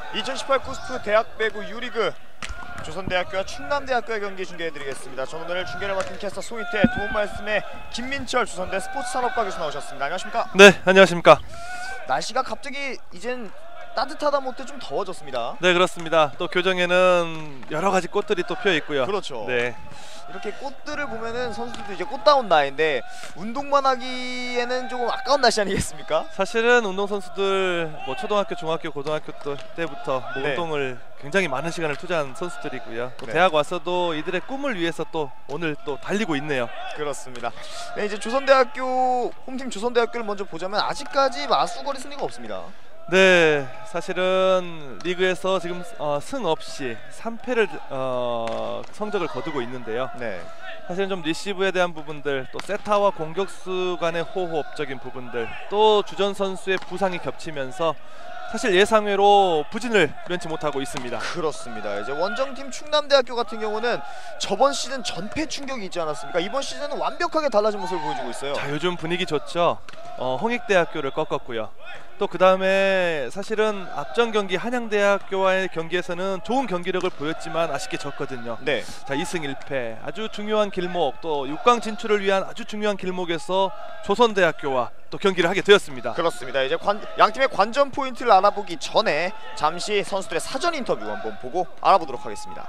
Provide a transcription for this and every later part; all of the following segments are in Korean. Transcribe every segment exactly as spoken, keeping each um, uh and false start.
이천십팔 쿠스프 대학 배구 유리그 조선대학교와 충남대학교의 경기 중계해드리겠습니다. 저는 오늘 중계를 맡은 캐스터 송이태, 도움 말씀에 김민철 조선대 스포츠산업과 교수 나오셨습니다. 안녕하십니까? 네, 안녕하십니까? 날씨가 갑자기 이젠 따뜻하다 못해 좀 더워졌습니다. 네, 그렇습니다. 또 교정에는 여러 가지 꽃들이 또 피어 있고요. 그렇죠. 네. 이렇게 꽃들을 보면은 선수들도 이제 꽃다운 나이인데 운동만 하기에는 조금 아까운 날씨 아니겠습니까? 사실은 운동 선수들 뭐 초등학교, 중학교, 고등학교 때부터 뭐 네. 운동을 굉장히 많은 시간을 투자한 선수들이고요. 또 네. 대학 와서도 이들의 꿈을 위해서 또 오늘 또 달리고 있네요. 그렇습니다. 네, 이제 조선대학교 홈팀 조선대학교를 먼저 보자면 아직까지 마수거리 승리가 없습니다. 네, 사실은 리그에서 지금 어, 승 없이 삼 패를 어, 성적을 거두고 있는데요. 네. 사실은 좀 리시브에 대한 부분들, 또 세타와 공격수 간의 호흡적인 부분들, 또 주전 선수의 부상이 겹치면서 사실 예상외로 부진을 면치 못하고 있습니다. 그렇습니다. 이제 원정팀 충남대학교 같은 경우는 저번 시즌 전패 충격이 있지 않았습니까? 이번 시즌은 완벽하게 달라진 모습을 보여주고 있어요. 자, 요즘 분위기 좋죠. 어, 홍익대학교를 꺾었고요. 또 그 다음에 사실은 앞전 경기 한양대학교와의 경기에서는 좋은 경기력을 보였지만 아쉽게 졌거든요. 네. 자, 이 승 일 패 아주 중요한 길목, 또 육 강 진출을 위한 아주 중요한 길목에서 조선대학교와 또 경기를 하게 되었습니다. 그렇습니다. 이제 관, 양 팀의 관전 포인트를 알아보기 전에 잠시 선수들의 사전 인터뷰 한번 보고 알아보도록 하겠습니다.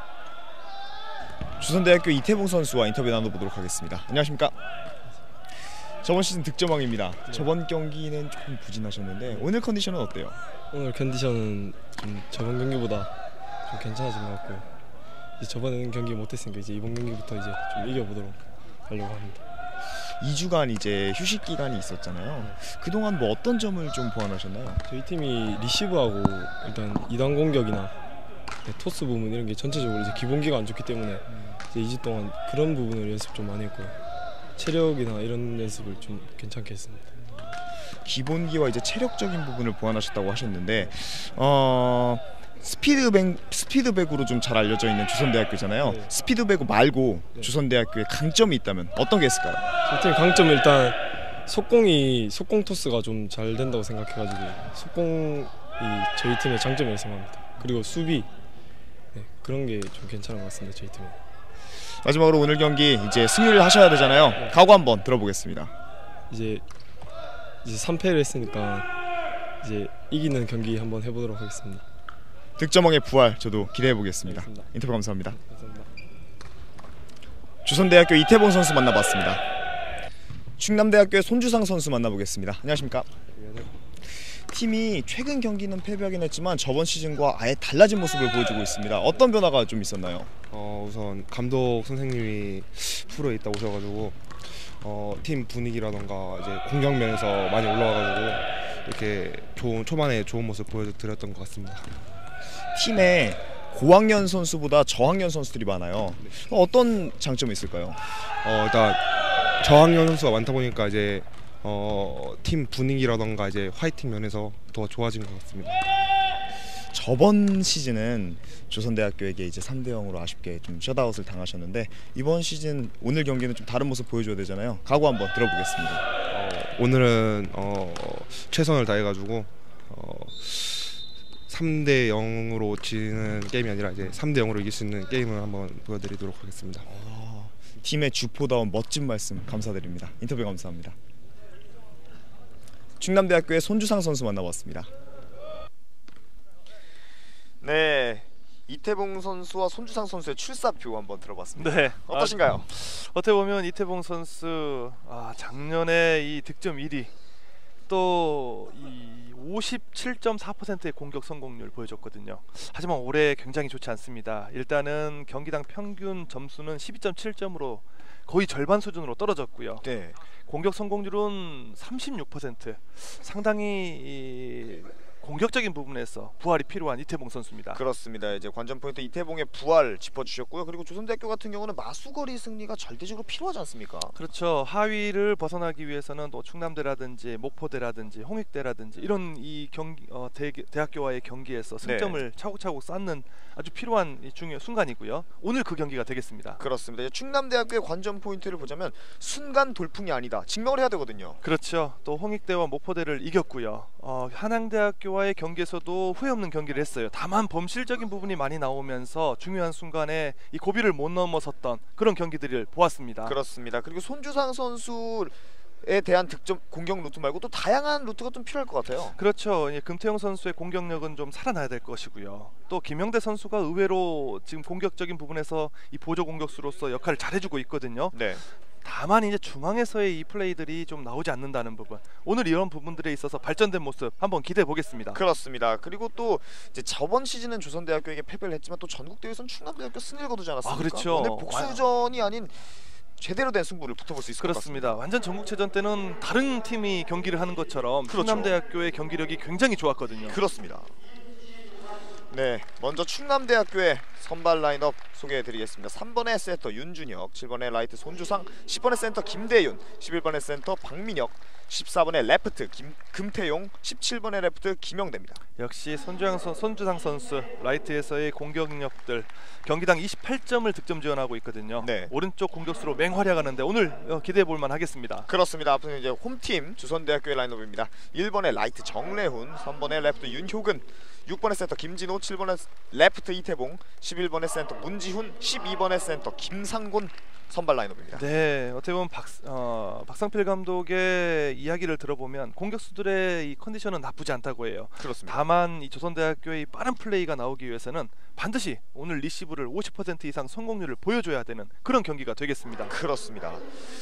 조선대학교 이태봉 선수와 인터뷰 나눠보도록 하겠습니다. 안녕하십니까? 저번 시즌 득점왕입니다. 네. 저번 경기는 조금 부진하셨는데 오늘 컨디션은 어때요? 오늘 컨디션은 좀 저번 경기보다 좀 괜찮아진 것 같고요. 이제 저번 경기 못했으니까 이제 이번 경기부터 이제 좀 이겨보도록 하려고 합니다. 이 주간 이제 휴식 기간이 있었잖아요. 네. 그동안 뭐 어떤 점을 좀 보완하셨나요? 저희 팀이 리시브하고 일단 이단 공격이나 토스 부분 이런 게 전체적으로 이제 기본기가 안 좋기 때문에 음. 이제 이 주 동안 그런 부분을 연습 좀 많이 했고요. 체력이나 이런 연습을 좀 괜찮게 했습니다. 기본기와 이제 체력적인 부분을 보완하셨다고 하셨는데 어, 스피드백, 스피드백으로 좀 잘 알려져 있는 조선대학교잖아요. 네. 스피드백 말고 네. 조선대학교에 강점이 있다면 어떤 게 있을까요? 저희 팀 강점은 일단 속공이 속공 토스가 좀 잘 된다고 생각해가지고 속공이 저희 팀의 장점이라고 생각합니다. 그리고 수비 네, 그런 게 좀 괜찮은 것 같습니다. 저희 팀은. 마지막으로 오늘 경기 이제 승리를 하셔야 되잖아요. 네. 각오 한번 들어보겠습니다. 이제 이제 삼 패를 했으니까 이제 이기는 경기 한번 해보도록 하겠습니다. 득점왕의 부활 저도 기대해 보겠습니다. 알겠습니다. 인터뷰 감사합니다. 감사합니다. 조선대학교 이태봉 선수 만나봤습니다. 충남대학교의 손주상 선수 만나보겠습니다. 안녕하십니까? 팀이 최근 경기는 패배하긴 했지만 저번 시즌과 아예 달라진 모습을 보여주고 있습니다. 어떤 변화가 좀 있었나요? 어, 우선 감독 선생님이 프로에 있다 오셔가지고 어, 팀 분위기라던가 이제 공격면에서 많이 올라와가지고 이렇게 좋은 초반에 좋은 모습 보여드렸던 것 같습니다. 팀에 고학년 선수보다 저학년 선수들이 많아요. 어떤 장점이 있을까요? 어, 일단 저학년 선수가 많다 보니까 이제 어, 팀 분위기라던가 이제 화이팅 면에서 더 좋아진 것 같습니다. 저번 시즌은 조선대학교에게 이제 삼 대 영으로 아쉽게 좀 셧아웃을 당하셨는데 이번 시즌 오늘 경기는 좀 다른 모습 보여줘야 되잖아요. 각오 한번 들어보겠습니다. 어, 오늘은 어, 최선을 다해가지고 어, 삼 대 영으로 지는 게임이 아니라 이제 삼 대 영으로 이길 수 있는 게임을 한번 보여드리도록 하겠습니다. 아, 팀의 주포다운 멋진 말씀 감사드립니다. 인터뷰 감사합니다. 충남대학교의 손주상 선수 만나봤습니다. 네, 이태봉 선수와 손주상 선수의 출사표 한번 들어봤습니다. 네, 어떠신가요? 아, 어떻게 보면 이태봉 선수 아, 작년에 이 득점 일 위, 또 이 오십칠 점 사 퍼센트의 공격 성공률 보여줬거든요. 하지만 올해 굉장히 좋지 않습니다. 일단은 경기당 평균 점수는 십이 점 칠 점으로 거의 절반 수준으로 떨어졌고요. 네. 공격 성공률은 삼십육 퍼센트. 상당히 이 공격적인 부분에서 부활이 필요한 이태봉 선수입니다. 그렇습니다. 이제 관전 포인트 이태봉의 부활 짚어주셨고요. 그리고 조선대학교 같은 경우는 마수거리 승리가 절대적으로 필요하지 않습니까? 그렇죠. 하위를 벗어나기 위해서는 또 충남대라든지 목포대라든지 홍익대라든지 이런 이 경기 어, 대, 대학교와의 경기에서 승점을 네. 차곡차곡 쌓는 아주 필요한 이 중요 순간이고요. 오늘 그 경기가 되겠습니다. 그렇습니다. 이제 충남대학교의 관전 포인트를 보자면 순간 돌풍이 아니다. 증명을 해야 되거든요. 그렇죠. 또 홍익대와 목포대를 이겼고요. 어, 한양대학교와 대와의 경기에서도 후회 없는 경기를 했어요. 다만 범실적인 부분이 많이 나오면서 중요한 순간에 이 고비를 못 넘어섰던 그런 경기들을 보았습니다. 그렇습니다. 그리고 손주상 선수에 대한 득점 공격 루트 말고 또 다양한 루트가 좀 필요할 것 같아요. 그렇죠. 예, 금태용 선수의 공격력은 좀 살아나야 될 것이고요. 또 김영대 선수가 의외로 지금 공격적인 부분에서 이 보조 공격수로서 역할을 잘해주고 있거든요. 네. 다만 이제 중앙에서의 이 플레이들이 좀 나오지 않는다는 부분, 오늘 이런 부분들에 있어서 발전된 모습 한번 기대해 보겠습니다. 그렇습니다. 그리고 또 이제 저번 시즌은 조선대학교에게 패배를 했지만 또 전국대회에서는 충남대학교 승리를 거두지 않았습니까? 아, 그렇죠. 오늘 복수전이 아닌 제대로 된 승부를 붙어볼 수 있을 그렇습니다. 것 같습니다. 완전 전국체전 때는 다른 팀이 경기를 하는 것처럼 그렇죠. 충남대학교의 경기력이 굉장히 좋았거든요. 그렇습니다. 네, 먼저 충남대학교의 선발 라인업 소개해드리겠습니다. 삼 번의 세터 윤준혁, 칠 번의 라이트 손주상, 십 번의 센터 김대윤, 십일 번의 센터 박민혁, 십사 번의 레프트 김, 금태용, 십칠 번의 레프트 김영대입니다. 역시 손주상, 선, 손주상 선수 라이트에서의 공격력들 경기당 이십팔 점을 득점 지원하고 있거든요. 네. 오른쪽 공격수로 맹활약하는데 오늘 어, 기대해 볼 만하겠습니다. 그렇습니다. 앞으로 이제 홈팀 주선대학교의 라인업입니다. 일 번의 라이트 정래훈, 삼 번의 레프트 윤효근, 육 번의 센터 김진호, 칠 번의 레프트 이태봉, 십일 번의 센터 문지훈, 십이 번의 센터 김상곤 선발 라인업입니다. 네, 어떻게 보면 박, 어, 박상필 감독의 이야기를 들어보면 공격수들의 이 컨디션은 나쁘지 않다고 해요. 그렇습니다. 다만 이 조선대학교의 빠른 플레이가 나오기 위해서는 반드시 오늘 리시브를 오십 퍼센트 이상 성공률을 보여줘야 되는 그런 경기가 되겠습니다. 그렇습니다.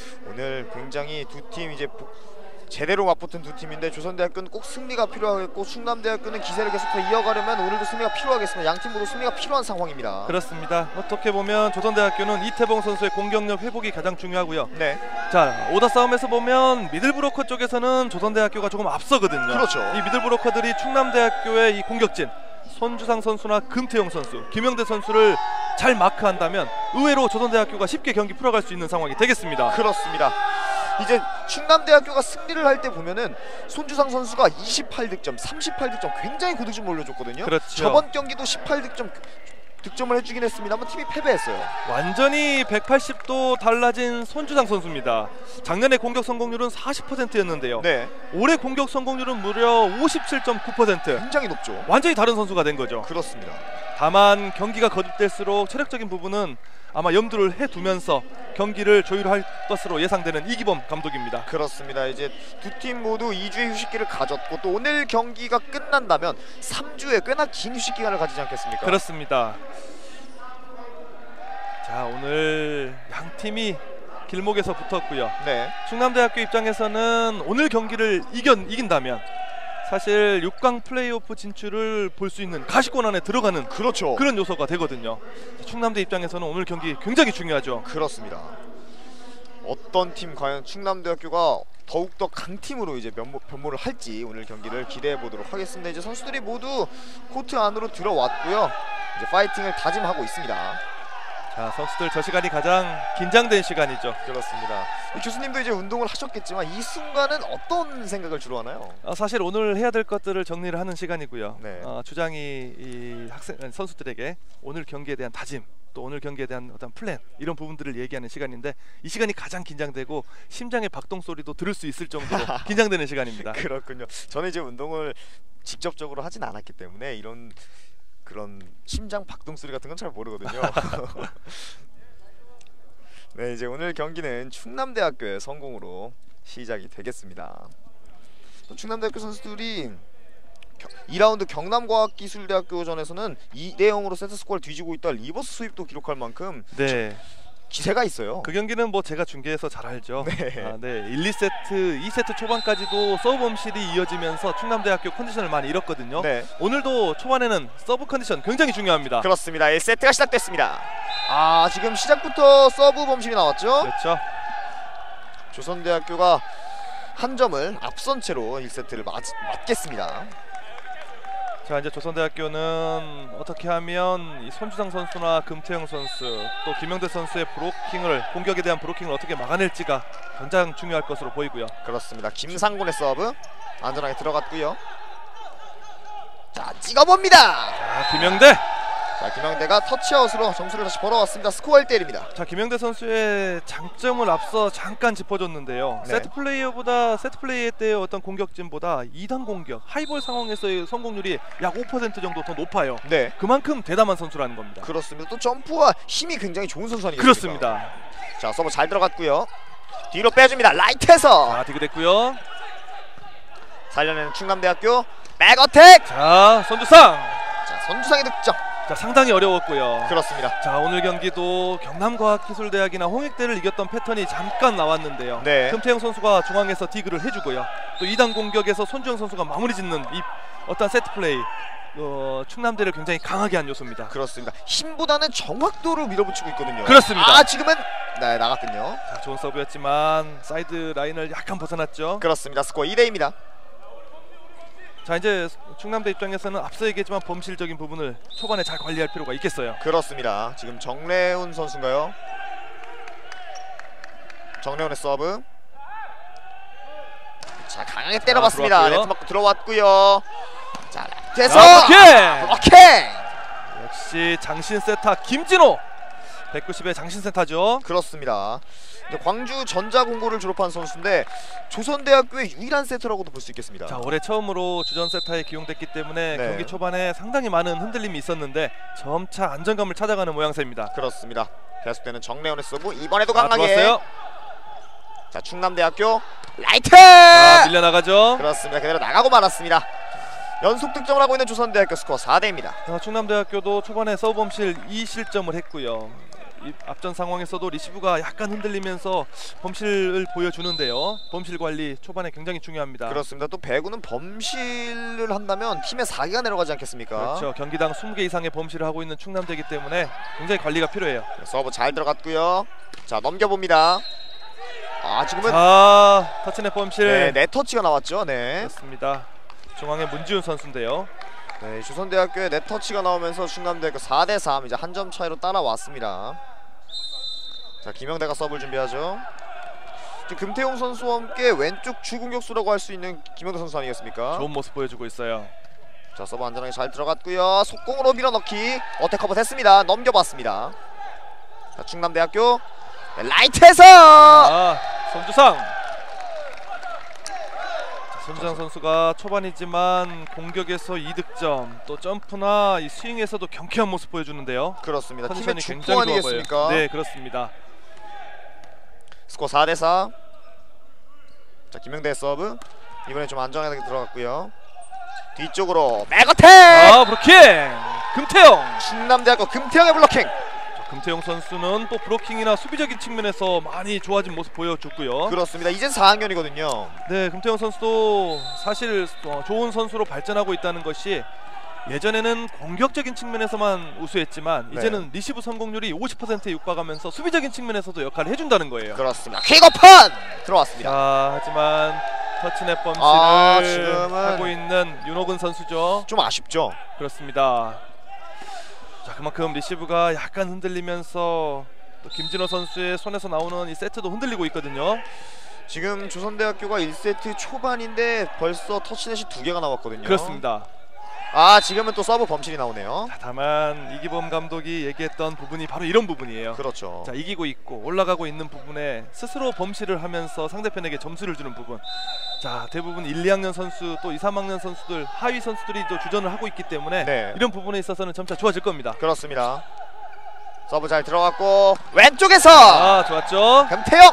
오늘 굉장히 두 팀 이제 제대로 맞붙은 두 팀인데 조선대학교는 꼭 승리가 필요하겠고 충남대학교는 기세를 계속해서 이어가려면 오늘도 승리가 필요하겠습니다. 양 팀 모두 승리가 필요한 상황입니다. 그렇습니다. 어떻게 보면 조선대학교는 이태봉 선수의 공격력 회복이 가장 중요하고요. 네, 자, 오더 싸움에서 보면 미들브로커 쪽에서는 조선대학교가 조금 앞서거든요. 그렇죠. 이 미들브로커들이 충남대학교의 이 공격진 손주상 선수나 금태용 선수, 김영대 선수를 잘 마크한다면 의외로 조선대학교가 쉽게 경기 풀어갈 수 있는 상황이 되겠습니다. 그렇습니다. 이제 충남대학교가 승리를 할 때 보면은 손주상 선수가 이십팔 득점, 삼십팔 득점 굉장히 고득점 올려줬거든요. 그렇죠. 저번 경기도 십팔 득점 득점을 해주긴 했습니다만 팀이 패배했어요. 완전히 백팔십 도 달라진 손주상 선수입니다. 작년에 공격 성공률은 사십 퍼센트였는데요. 네, 올해 공격 성공률은 무려 오십칠 점 구 퍼센트. 굉장히 높죠. 완전히 다른 선수가 된 거죠. 그렇습니다. 다만 경기가 거듭될수록 체력적인 부분은 아마 염두를 해두면서 경기를 조율할 것으로 예상되는 이기범 감독입니다. 그렇습니다. 이제 두 팀 모두 이 주의 휴식기를 가졌고 또 오늘 경기가 끝난다면 삼 주에 꽤나 긴 휴식 기간을 가지지 않겠습니까? 그렇습니다. 자, 오늘 양 팀이 길목에서 붙었고요. 네, 충남대학교 입장에서는 오늘 경기를 이겨, 이긴다면 사실 육 강 플레이오프 진출을 볼 수 있는 가시권 안에 들어가는 그렇죠. 그런 요소가 되거든요. 충남대 입장에서는 오늘 경기 굉장히 중요하죠. 그렇습니다. 어떤 팀 과연 충남대학교가 더욱더 강팀으로 이제 면모, 변모를 할지 오늘 경기를 기대해 보도록 하겠습니다. 이제 선수들이 모두 코트 안으로 들어왔고요. 이제 파이팅을 다짐하고 있습니다. 자, 선수들 저 시간이 가장 긴장된 시간이죠. 그렇습니다. 교수님도 이제 운동을 하셨겠지만 이 순간은 어떤 생각을 주로 하나요? 어, 사실 오늘 해야 될 것들을 정리를 하는 시간이고요. 네. 어, 주장이 이 학생 선수들에게 오늘 경기에 대한 다짐, 또 오늘 경기에 대한 어떤 플랜 이런 부분들을 얘기하는 시간인데 이 시간이 가장 긴장되고 심장의 박동 소리도 들을 수 있을 정도로 긴장되는 시간입니다. 그렇군요. 저는 이제 운동을 직접적으로 하진 않았기 때문에 이런 그런 심장 박동 소리 같은 건 잘 모르거든요. 네, 이제 오늘 경기는 충남대학교의 성공으로 시작이 되겠습니다. 또 충남대학교 선수들이 이 라운드 경남과학기술대학교전에서는 이 대 영으로 세트스코어를 뒤지고 있다 리버스 스윕도 기록할 만큼 네. 기세가 있어요. 그 경기는 뭐 제가 중계해서 잘 알죠. 네. 아, 네. 일, 이 세트, 이 세트 초반까지도 서브 범실이 이어지면서 충남대학교 컨디션을 많이 잃었거든요. 네. 오늘도 초반에는 서브 컨디션 굉장히 중요합니다. 그렇습니다. 일 세트가 시작됐습니다. 아, 지금 시작부터 서브 범실이 나왔죠. 그렇죠. 조선대학교가 한 점을 앞선 채로 일 세트를 맞, 맞겠습니다. 자, 이제 조선대학교는 어떻게 하면 이 손주상 선수나 금태영 선수 또 김영대 선수의 브로킹을 공격에 대한 브로킹을 어떻게 막아낼지가 가장 중요할 것으로 보이고요. 그렇습니다. 김상곤의 서브 안전하게 들어갔고요. 자, 찍어봅니다. 자, 김영대 자, 김영대가 터치아웃으로 점수를 다시 벌어왔습니다. 스코어 일 대 일입니다. 자, 김영대 선수의 장점을 앞서 잠깐 짚어줬는데요. 네. 세트 플레이어보다 세트 플레이 때의 어떤 공격진보다 이 단 공격, 하이볼 상황에서의 성공률이 약 오 퍼센트 정도 더 높아요. 네, 그만큼 대담한 선수라는 겁니다. 그렇습니다. 또 점프와 힘이 굉장히 좋은 선수 아니겠습니까? 그렇습니다. 자, 서브 잘 들어갔고요. 뒤로 빼줍니다. 라이트에서 자, 디그됐고요. 살려내는 충남대학교 백어택. 자, 손주상. 자, 손주상의 득점. 자, 상당히 어려웠고요. 그렇습니다. 자, 오늘 경기도 경남과학기술대학이나 홍익대를 이겼던 패턴이 잠깐 나왔는데요. 네. 금태영 선수가 중앙에서 디그를 해주고요. 또 이 단 공격에서 손주영 선수가 마무리 짓는 이 어떤 세트 플레이, 어, 충남대를 굉장히 강하게 한 요소입니다. 그렇습니다. 힘보다는 정확도로 밀어붙이고 있거든요. 그렇습니다. 아, 지금은 네, 나갔군요. 자, 좋은 서브였지만 사이드 라인을 약간 벗어났죠. 그렇습니다. 스코어 이 대 이입니다. 자, 이제 충남대 입장에서는 앞서 얘기했지만 범실적인 부분을 초반에 잘 관리할 필요가 있겠어요. 그렇습니다. 지금 정래훈 선수인가요? 정래훈의 서브. 자, 강하게 때려봤습니다. 들어왔고요. 네트 맞고 들어왔고요. 자, 라이트에서 자, 블로킹! 블로킹! 역시 장신 세타 김진호. 백구십의 장신 세타죠. 그렇습니다. 근데 광주 전자공고를 졸업한 선수인데 조선대학교의 유일한 세터라고도 볼 수 있겠습니다. 자, 올해 처음으로 주전 세타에 기용됐기 때문에 네. 경기 초반에 상당히 많은 흔들림이 있었는데 점차 안정감을 찾아가는 모양새입니다. 그렇습니다. 계속되는 정래훈의 서브. 이번에도 자, 강하게. 들어왔어요. 자, 충남대학교 라이트! 자, 밀려나가죠. 그렇습니다. 그대로 나가고 말았습니다. 연속 득점을 하고 있는 조선대학교. 스코어 사 대 입니다. 자, 충남대학교도 초반에 서브 범실 이 실점을 했고요. 이 앞전 상황에서도 리시브가 약간 흔들리면서 범실을 보여주는데요. 범실 관리 초반에 굉장히 중요합니다. 그렇습니다. 또 배구는 범실을 한다면 팀의 사 기가 내려가지 않겠습니까? 그렇죠. 경기당 이십 개 이상의 범실을 하고 있는 충남대이기 때문에 굉장히 관리가 필요해요. 서브 잘 들어갔고요. 자, 넘겨봅니다. 아, 지금은 자, 터치넷 범실. 네, 네 터치가 나왔죠. 네. 그렇습니다. 중앙의 문지훈 선수인데요. 네, 조선대학교의 네 터치가 나오면서 충남대학교 사 대 삼 이제 한 점 차이로 따라왔습니다. 자, 김영대가 서브를 준비하죠. 지금 금태용 선수와 함께 왼쪽 주공격수라고 할 수 있는 김영대 선수 아니겠습니까? 좋은 모습 보여주고 있어요. 자, 서브 안전하게 잘 들어갔고요. 속공으로 밀어넣기. 어택 커버 됐습니다. 넘겨봤습니다. 자, 충남대학교 네, 라이트에서 아, 손주상. 자, 손주상 선수가 초반이지만 공격에서 이 득점, 또 점프나 이 스윙에서도 경쾌한 모습 보여주는데요. 그렇습니다. 팀의 컨디션이 주포 굉장히 좋아 아니겠습니까? 보여요. 네, 그렇습니다. 스코어 사 대 사. 자, 김영대의 서브. 이번에 좀 안정하게 들어갔고요. 뒤쪽으로 백어택! 아, 브로킹! 금태영! 충남대학교 금태영의 블로킹. 자, 금태영 선수는 또 브로킹이나 수비적인 측면에서 많이 좋아진 모습 보여줬고요. 그렇습니다. 이젠 사 학년이거든요. 네, 금태영 선수도 사실 어, 좋은 선수로 발전하고 있다는 것이 예전에는 공격적인 측면에서만 우수했지만 네. 이제는 리시브 성공률이 오십 퍼센트에 육박하면서 수비적인 측면에서도 역할을 해준다는 거예요. 그렇습니다. 킥오픈! 들어왔습니다. 자, 하지만 터치넷 범실을 아, 지금은 하고 있는 윤호근 선수죠. 좀 아쉽죠? 그렇습니다. 자, 그만큼 리시브가 약간 흔들리면서 또 김진호 선수의 손에서 나오는 이 세트도 흔들리고 있거든요. 지금 조선대학교가 일 세트 초반인데 벌써 터치넷이 두 개가 나왔거든요. 그렇습니다. 아, 지금은 또 서브 범실이 나오네요. 자, 다만 이기범 감독이 얘기했던 부분이 바로 이런 부분이에요. 그렇죠. 자, 이기고 있고 올라가고 있는 부분에 스스로 범실을 하면서 상대편에게 점수를 주는 부분. 자, 대부분 일, 이 학년 선수 또 이, 삼 학년 선수들 하위 선수들이 또 주전을 하고 있기 때문에 네. 이런 부분에 있어서는 점차 좋아질 겁니다. 그렇습니다. 서브 잘 들어갔고 왼쪽에서 아, 좋았죠. 금태영!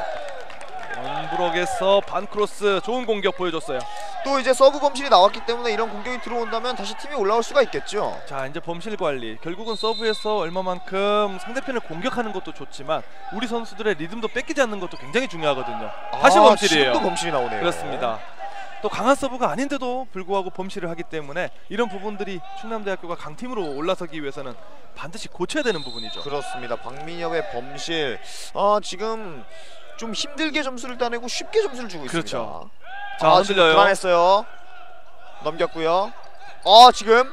원브록에서 반크로스 좋은 공격 보여줬어요. 또 이제 서브 범실이 나왔기 때문에 이런 공격이 들어온다면 다시 팀이 올라올 수가 있겠죠. 자, 이제 범실 관리. 결국은 서브에서 얼마만큼 상대편을 공격하는 것도 좋지만 우리 선수들의 리듬도 뺏기지 않는 것도 굉장히 중요하거든요. 다시 아, 범실이에요. 지금도 범실이 나오네요. 그렇습니다. 또 강한 서브가 아닌데도 불구하고 범실을 하기 때문에 이런 부분들이 충남대학교가 강팀으로 올라서기 위해서는 반드시 고쳐야 되는 부분이죠. 그렇습니다. 박민혁의 범실. 아, 지금 좀 힘들게 점수를 따내고 쉽게 점수를 주고 그렇죠. 있습니다. 자, 아, 흔들려요. 지금 불안했어요. 넘겼고요. 어, 지금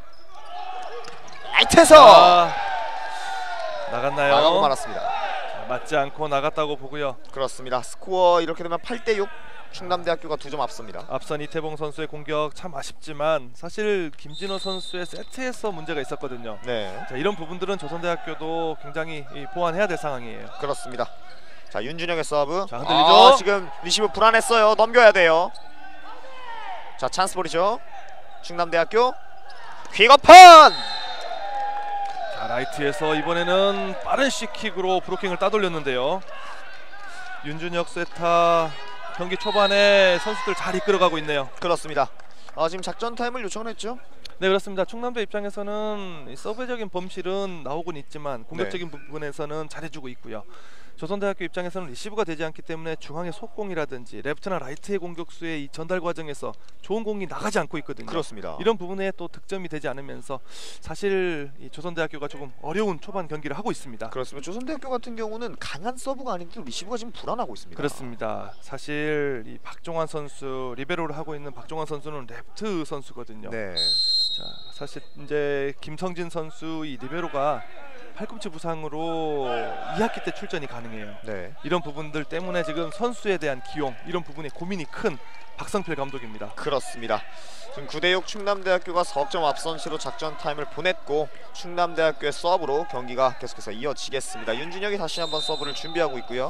라이트에서 아, 나갔나요? 나가고 말았습니다. 자, 맞지 않고 나갔다고 보고요. 그렇습니다. 스코어 이렇게 되면 팔 대 육. 충남대학교가 두 점 앞섭니다. 앞선 이태봉 선수의 공격 참 아쉽지만 사실 김진호 선수의 세트에서 문제가 있었거든요. 네, 자, 이런 부분들은 조선대학교도 굉장히 이 보완해야 될 상황이에요. 그렇습니다. 자, 윤준혁의 서브. 자, 흔들리죠? 아, 지금 리시브 불안했어요. 넘겨야 돼요. 자, 찬스볼이죠. 충남대학교 퀵어펀. 자, 라이트에서 이번에는 빠른 C킥으로 브로킹을 따돌렸는데요. 윤준혁 세타 경기 초반에 선수들 잘 이끌어가고 있네요. 그렇습니다. 아, 지금 작전 타임을 요청을 했죠. 네, 그렇습니다. 충남대 입장에서는 이 서브적인 범실은 나오곤 있지만 공격적인 네. 부분에서는 잘해주고 있고요. 조선대학교 입장에서는 리시브가 되지 않기 때문에 중앙의 속공이라든지 레프트나 라이트의 공격수의 이 전달 과정에서 좋은 공이 나가지 않고 있거든요. 그렇습니다. 이런 부분에 또 득점이 되지 않으면서 사실 이 조선대학교가 조금 어려운 초반 경기를 하고 있습니다. 그렇습니다. 조선대학교 같은 경우는 강한 서브가 아닌데 리시브가 지금 불안하고 있습니다. 그렇습니다. 사실 이 박종환 선수 리베로를 하고 있는 박종환 선수는 레프트 선수거든요. 네. 자, 사실 이제 김성진 선수 이 리베로가 팔꿈치 부상으로 이 학기 때 출전이 가능해요. 네. 이런 부분들 때문에 지금 선수에 대한 기용 이런 부분에 고민이 큰 박성필 감독입니다. 그렇습니다. 지금 구 대 육 충남대학교가 석점 앞선 채로 작전 타임을 보냈고 충남대학교의 서브로 경기가 계속해서 이어지겠습니다. 윤준혁이 다시 한번 서브를 준비하고 있고요.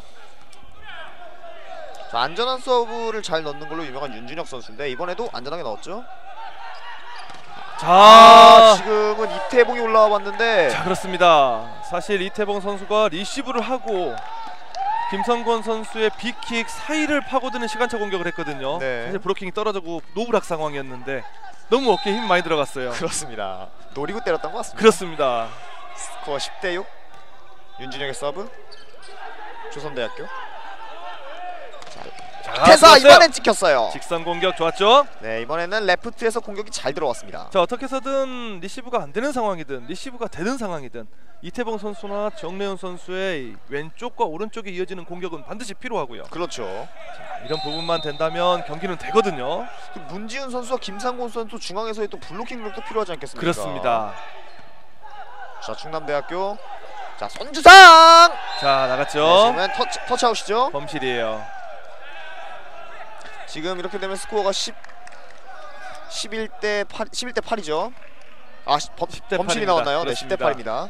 자, 안전한 서브를 잘 넣는 걸로 유명한 윤준혁 선수인데 이번에도 안전하게 넣었죠. 자, 아, 지금은 이태봉이 올라와 봤는데 자 그렇습니다. 사실 이태봉 선수가 리시브를 하고 김성권 선수의 빅킥 사이를 파고드는 시간차 공격을 했거든요. 네. 사실 브로킹이 떨어지고 노브락 상황이었는데 너무 어깨에 힘이 많이 들어갔어요. 그렇습니다. 노리고 때렸던 것 같습니다. 그렇습니다. 스코어 십 대 육. 윤준혁의 서브. 조선대학교. 자, 태사 들어왔어요. 이번엔 찍혔어요. 직선 공격 좋았죠? 네, 이번에는 레프트에서 공격이 잘 들어왔습니다. 자, 어떻게 해서든 리시브가 안 되는 상황이든 리시브가 되는 상황이든 이태봉 선수나 정래훈 선수의 왼쪽과 오른쪽에 이어지는 공격은 반드시 필요하고요. 그렇죠. 자, 이런 부분만 된다면 경기는 되거든요. 그 문지훈 선수와 김상곤 선수 중앙에서의 또 블로킹 능력도 필요하지 않겠습니까? 그렇습니다. 자, 충남대학교. 자, 손주상. 자, 네, 나갔죠? 지금은 터치, 터치아웃이죠. 범실이에요. 지금 이렇게 되면 스코어가 십, 십일 대 팔, 십일 대 팔이죠. 아, 범, 십 대 범실이 팔입니다. 나왔나요? 네, 십 대 그렇습니다. 팔입니다.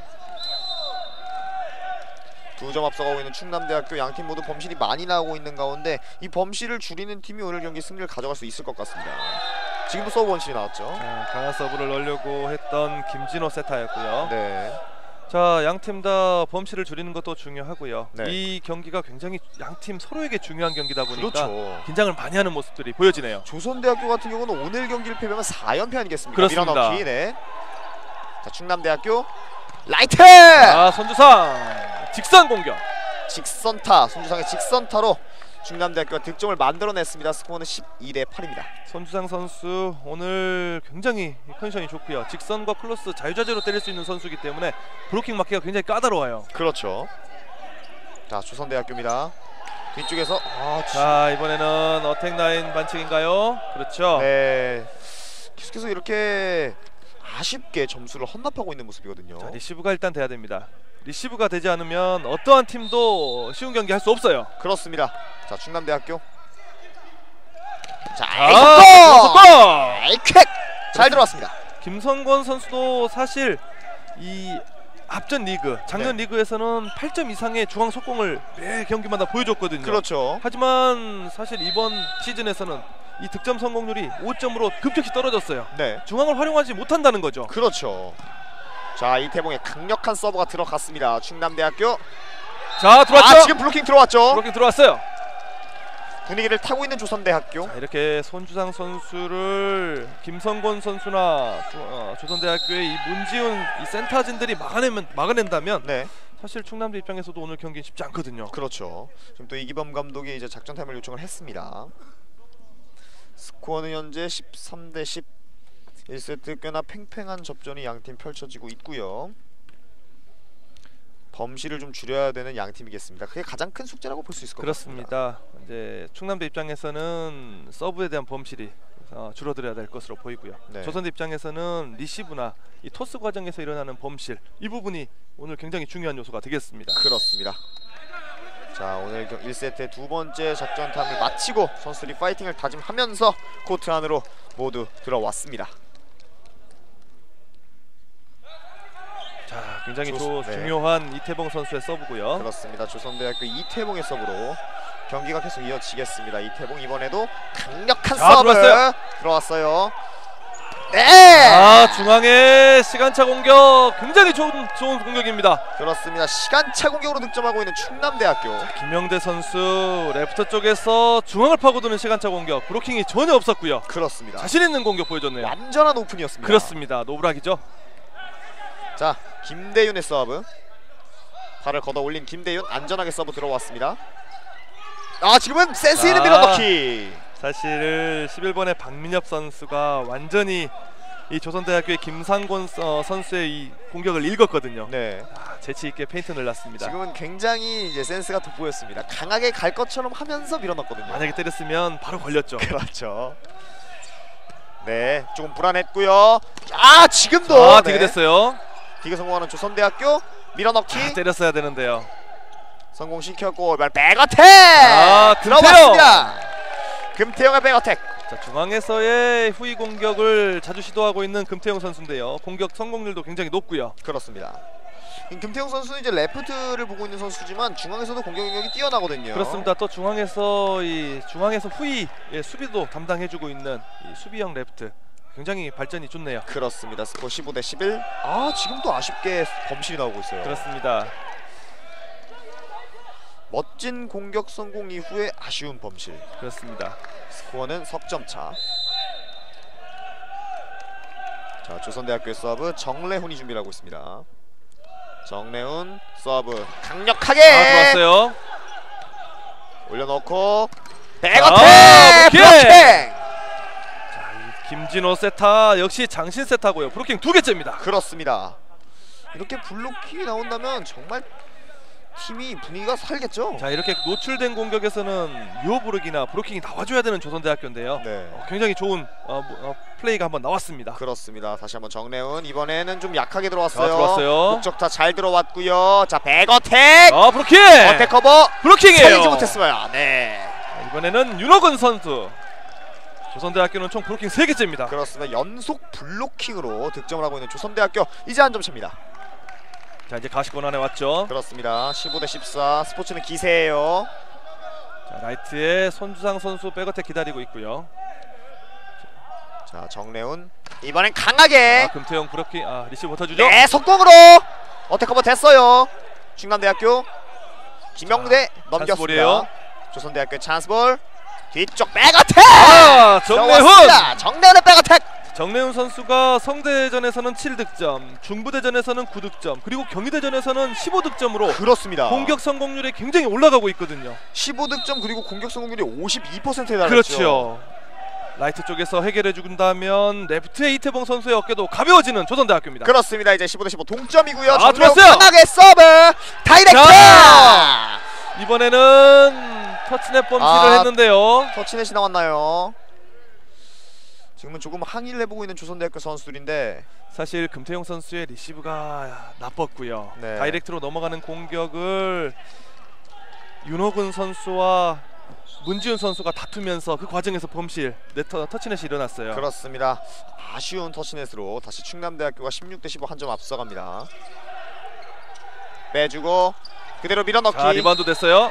두 점 앞서가고 있는 충남대학교. 양팀 모두 범실이 많이 나오고 있는 가운데 이 범실을 줄이는 팀이 오늘 경기 승리를 가져갈 수 있을 것 같습니다. 지금도 서브 범실이 나왔죠. 자, 강한 서브를 넣으려고 했던 김진호 세타였고요. 네. 자, 양팀 다 범실을 줄이는 것도 중요하고요. 네. 이 경기가 굉장히 양팀 서로에게 중요한 경기다 보니까 그렇죠. 긴장을 많이 하는 모습들이 보여지네요. 조선대학교 같은 경우는 오늘 경기를 패배하면 사 연패 아니겠습니까? 그렇습니다. 밀어넣기. 네. 자, 충남대학교 라이트! 자, 손주상 직선 공격. 직선타, 손주상의 직선타로 충남대학교가 득점을 만들어냈습니다. 스코어는 십이 대 팔입니다. 손주상 선수 오늘 굉장히 컨디션이 좋고요. 직선과 클로스 자유자재로 때릴 수 있는 선수이기 때문에 브로킹 맞기가 굉장히 까다로워요. 그렇죠. 자, 조선대학교입니다. 뒤쪽에서 아, 자, 이번에는 어택 라인 반칙인가요? 그렇죠. 네. 계속해서 이렇게 아쉽게 점수를 헌납하고 있는 모습이거든요. 자, 리시브가 일단 돼야 됩니다. 리시브가 되지 않으면 어떠한 팀도 쉬운 경기 할 수 없어요. 그렇습니다. 자, 충남대학교. 자, 아, 에이스골! 에이킥! 잘 들어왔습니다. 김성권 선수도 사실 이 앞전 리그, 작년 네. 리그에서는 팔 점 이상의 중앙 속공을 매 경기마다 보여줬거든요. 그렇죠. 하지만 사실 이번 시즌에서는 이 득점 성공률이 오 점으로 급격히 떨어졌어요. 네. 중앙을 활용하지 못한다는 거죠. 그렇죠. 자, 이태봉의 강력한 서브가 들어갔습니다. 충남대학교. 자, 들어왔죠? 아, 지금 블로킹 들어왔죠. 그렇게 들어왔어요. 분위기를 타고 있는 조선대학교. 자, 이렇게 손주상 선수를 김성권 선수나 조, 어, 조선대학교의 이 문지훈 이 센터진들이 막아내면 막아낸다면 네. 사실 충남대 입장에서도 오늘 경기는 쉽지 않거든요. 그렇죠. 지금 또 이기범 감독이 이제 작전 타임을 요청을 했습니다. 스코어는 현재 십삼 대 십. 일 세트 꽤나 팽팽한 접전이 양팀 펼쳐지고 있고요. 범실을 좀 줄여야 되는 양팀이겠습니다. 그게 가장 큰 숙제라고 볼 수 있을 것 같습니다. 그렇습니다. 이제 충남대 입장에서는 서브에 대한 범실이 어, 줄어들어야 될 것으로 보이고요. 네. 조선대 입장에서는 리시브나 이 토스 과정에서 일어나는 범실 이 부분이 오늘 굉장히 중요한 요소가 되겠습니다. 그렇습니다. 자, 오늘 일 세트의 두 번째 작전 타임을 마치고 선수들이 파이팅을 다짐하면서 코트 안으로 모두 들어왔습니다. 자, 굉장히 좋- 조, 네. 중요한 이태봉 선수의 서브고요. 그렇습니다. 조선대학교 이태봉의 서브로 경기가 계속 이어지겠습니다. 이태봉 이번에도 강력한 아, 서브 들어왔어요. 들어왔어요. 네. 아, 중앙의 시간차 공격 굉장히 좋은 좋은 공격입니다. 그렇습니다. 시간차 공격으로 득점하고 있는 충남대학교. 김영대 선수 레프트 쪽에서 중앙을 파고드는 시간차 공격, 브로킹이 전혀 없었고요. 그렇습니다. 자신 있는 공격 보여줬네요. 완전한 오픈이었습니다. 그렇습니다. 노브락이죠. 자, 김대윤의 서브. 팔을 걷어 올린 김대윤 안전하게 서브 들어왔습니다. 아, 지금은 센스 있는 아. 밀어넣기. 사실 십일 번의 박민엽 선수가 완전히 이 조선대학교의 김상곤 어, 선수의 이 공격을 읽었거든요. 네. 아, 재치 있게 페인트 늘렸습니다. 지금은 굉장히 이제 센스가 돋보였습니다. 강하게 갈 것처럼 하면서 밀어넣거든요. 만약에 때렸으면 바로 걸렸죠. 그렇죠. 네, 조금 불안했고요. 아, 지금도 아, 네. 되게 됐어요. 디그 성공하는 조선대학교 밀어넣기 아, 때렸어야 되는데요. 성공시켰고 이번 백어택 아, 들어왔습니다. 금태영의 백어택. 자, 중앙에서의 후위 공격을 자주 시도하고 있는 금태영 선수인데요. 공격 성공률도 굉장히 높고요. 그렇습니다. 금태영 선수는 이제 레프트를 보고 있는 선수지만 중앙에서도 공격 능력이 뛰어나거든요. 그렇습니다. 또 중앙에서 이 중앙에서 후위 의 수비도 담당해주고 있는 이 수비형 레프트 굉장히 발전이 좋네요. 그렇습니다. 스코어 십오 대 십일. 아, 지금도 아쉽게 범실이 나오고 있어요. 그렇습니다. 멋진 공격 성공 이후에 아쉬운 범실. 그렇습니다. 스코어는 석점 차. 자, 조선대학교의 서브 정래훈이 준비를 하고 있습니다. 정래훈 서브 강력하게 아, 좋았어요. 올려놓고 백어택 아, 브로킹! 브로킹. 김진호 세타 역시 장신 세타고요. 브로킹 두 개째입니다. 그렇습니다. 이렇게 블록킹이 나온다면 정말 팀이 분위기가 살겠죠. 자, 이렇게 노출된 공격에서는 유효브룩이나 브로킹이 나와줘야 되는 조선대학교인데요. 네. 어, 굉장히 좋은 어, 뭐, 어, 플레이가 한번 나왔습니다. 그렇습니다. 다시 한번 정래훈 이번에는 좀 약하게 들어왔어요. 아, 들어왔어요. 목적타 잘 들어왔고요. 자, 백어택 아, 브로킹! 어택 커버 브로킹이에요. 살리지 못했어요. 네. 자, 이번에는 윤호근 선수. 조선대학교는 총 브로킹 세 개째입니다. 그렇습니다. 연속 블로킹으로 득점을 하고 있는 조선대학교. 이제 한 점 차입니다. 자, 이제 가시권 안에 왔죠. 그렇습니다. 십오 대 십사. 스포츠는 기세예요. 자, 라이트에 손주상 선수 백어택 기다리고 있고요. 자, 정래훈 이번엔 강하게 아, 금태영 브로킹 아, 리시브 못해주죠. 네, 속공으로 어택 커버 됐어요. 충남대학교 김영대 넘겼습니다. 찬스볼이에요. 조선대학교 찬스볼. 뒤쪽 백어택! 아, 정래훈! 들어왔습니다. 정래훈의 백어택! 정래훈 선수가 성대전에서는 칠 득점, 중부대전에서는 구 득점, 그리고 경희대전에서는 십오 득점으로 그렇습니다. 공격 성공률이 굉장히 올라가고 있거든요. 십오 득점 그리고 공격 성공률이 오십이 퍼센트에 달했죠. 그렇죠. 라이트 쪽에서 해결해 준다면 레프트의 이태봉 선수의 어깨도 가벼워지는 조선대학교입니다. 그렇습니다. 이제 십오 대 십오 동점이고요. 아, 정래훈 들어왔어요. 강하게 서브! 다이렉트! 자! 이번에는 터치넷 범실을 아, 했는데요. 터치넷이 나왔나요? 지금은 조금 항의를 해보고 있는 조선대학교 선수들인데 사실 금태용 선수의 리시브가 나빴고요. 네. 다이렉트로 넘어가는 공격을 윤호근 선수와 문지훈 선수가 다투면서 그 과정에서 범실 네터 터치넷이 일어났어요. 그렇습니다. 아쉬운 터치넷으로 다시 충남대학교가 십육 대 십오 한 점 앞서갑니다. 빼주고 그대로 밀어넣기. 자, 리바운드 됐어요.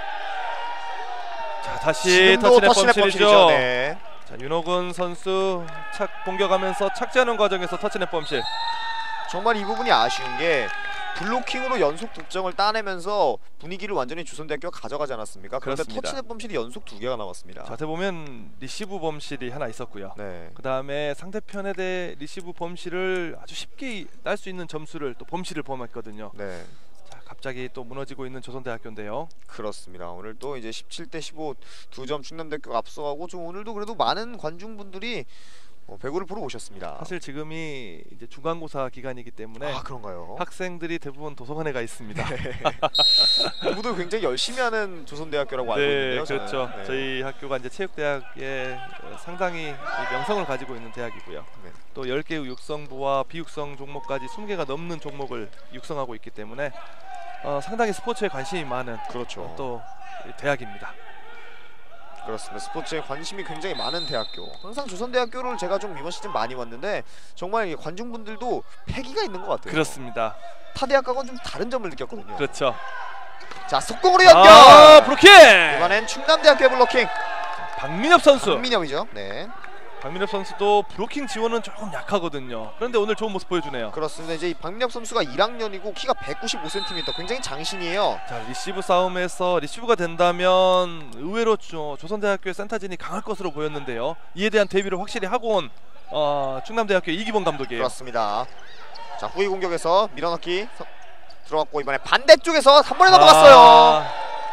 자, 다시 지금도 터치넷 터치넷 범실이죠. 범실이죠. 네. 자, 윤호근 선수 착 공격하면서 착지하는 과정에서 터치넷 범실. 정말 이 부분이 아쉬운 게 블로킹으로 연속 득점을 따내면서 분위기를 완전히 조선대학교가 가져가지 않았습니까? 그런데 그렇습니다. 터치넷 범실이 연속 두 개가 나왔습니다. 자, 어떻게 보면 리시브 범실이 하나 있었고요. 네. 그 다음에 상대편에 대해 리시브 범실을 아주 쉽게 딸 수 있는 점수를 또 범실을 범했거든요. 네. 자, 갑자기 또 무너지고 있는 조선대학교인데요. 그렇습니다. 오늘 또 이제 십칠 대 십오 두 점 충남대학교가 앞서가고 좀 오늘도 그래도 많은 관중분들이 어, 배구를 보러 오셨습니다. 사실 지금이 이제 중간고사 기간이기 때문에 아 그런가요? 학생들이 대부분 도서관에 가 있습니다. 공부도 굉장히 열심히 하는 조선대학교라고 알고 네, 있는데요. 저는. 그렇죠. 네. 저희 학교가 이제 체육대학의 상당히 이 명성을 가지고 있는 대학이고요. 네. 또 열 개의 육성부와 비육성 종목까지 이십 개가 넘는 종목을 육성하고 있기 때문에 어, 상당히 스포츠에 관심이 많은 그렇죠. 또 대학입니다. 그렇습니다. 스포츠에 관심이 굉장히 많은 대학교. 항상 조선대학교를 제가 좀 이번 시즌 많이 왔는데 정말 이 관중분들도 패기가 있는 것 같아요. 그렇습니다. 타 대학과는 좀 다른 점을 느꼈거든요. 그렇죠. 자 속공으로 연결. 아, 브로킹! 이번엔 충남대학교의 블로킹. 박민엽 선수. 박민엽이죠. 네. 박민엽 선수도 브로킹 지원은 조금 약하거든요. 그런데 오늘 좋은 모습 보여주네요. 그렇습니다. 이제 이 박민엽 선수가 일 학년이고 키가 백구십오 센티미터, 굉장히 장신이에요. 자, 리시브 싸움에서 리시브가 된다면 의외로 조, 조선대학교의 센터진이 강할 것으로 보였는데요. 이에 대한 대비를 확실히 하고 온 어, 충남대학교 이기범 감독이에요. 그렇습니다. 자 후위 공격에서 밀어넣기 서, 들어갔고 이번에 반대쪽에서 한 번에 넘어갔어요. 아,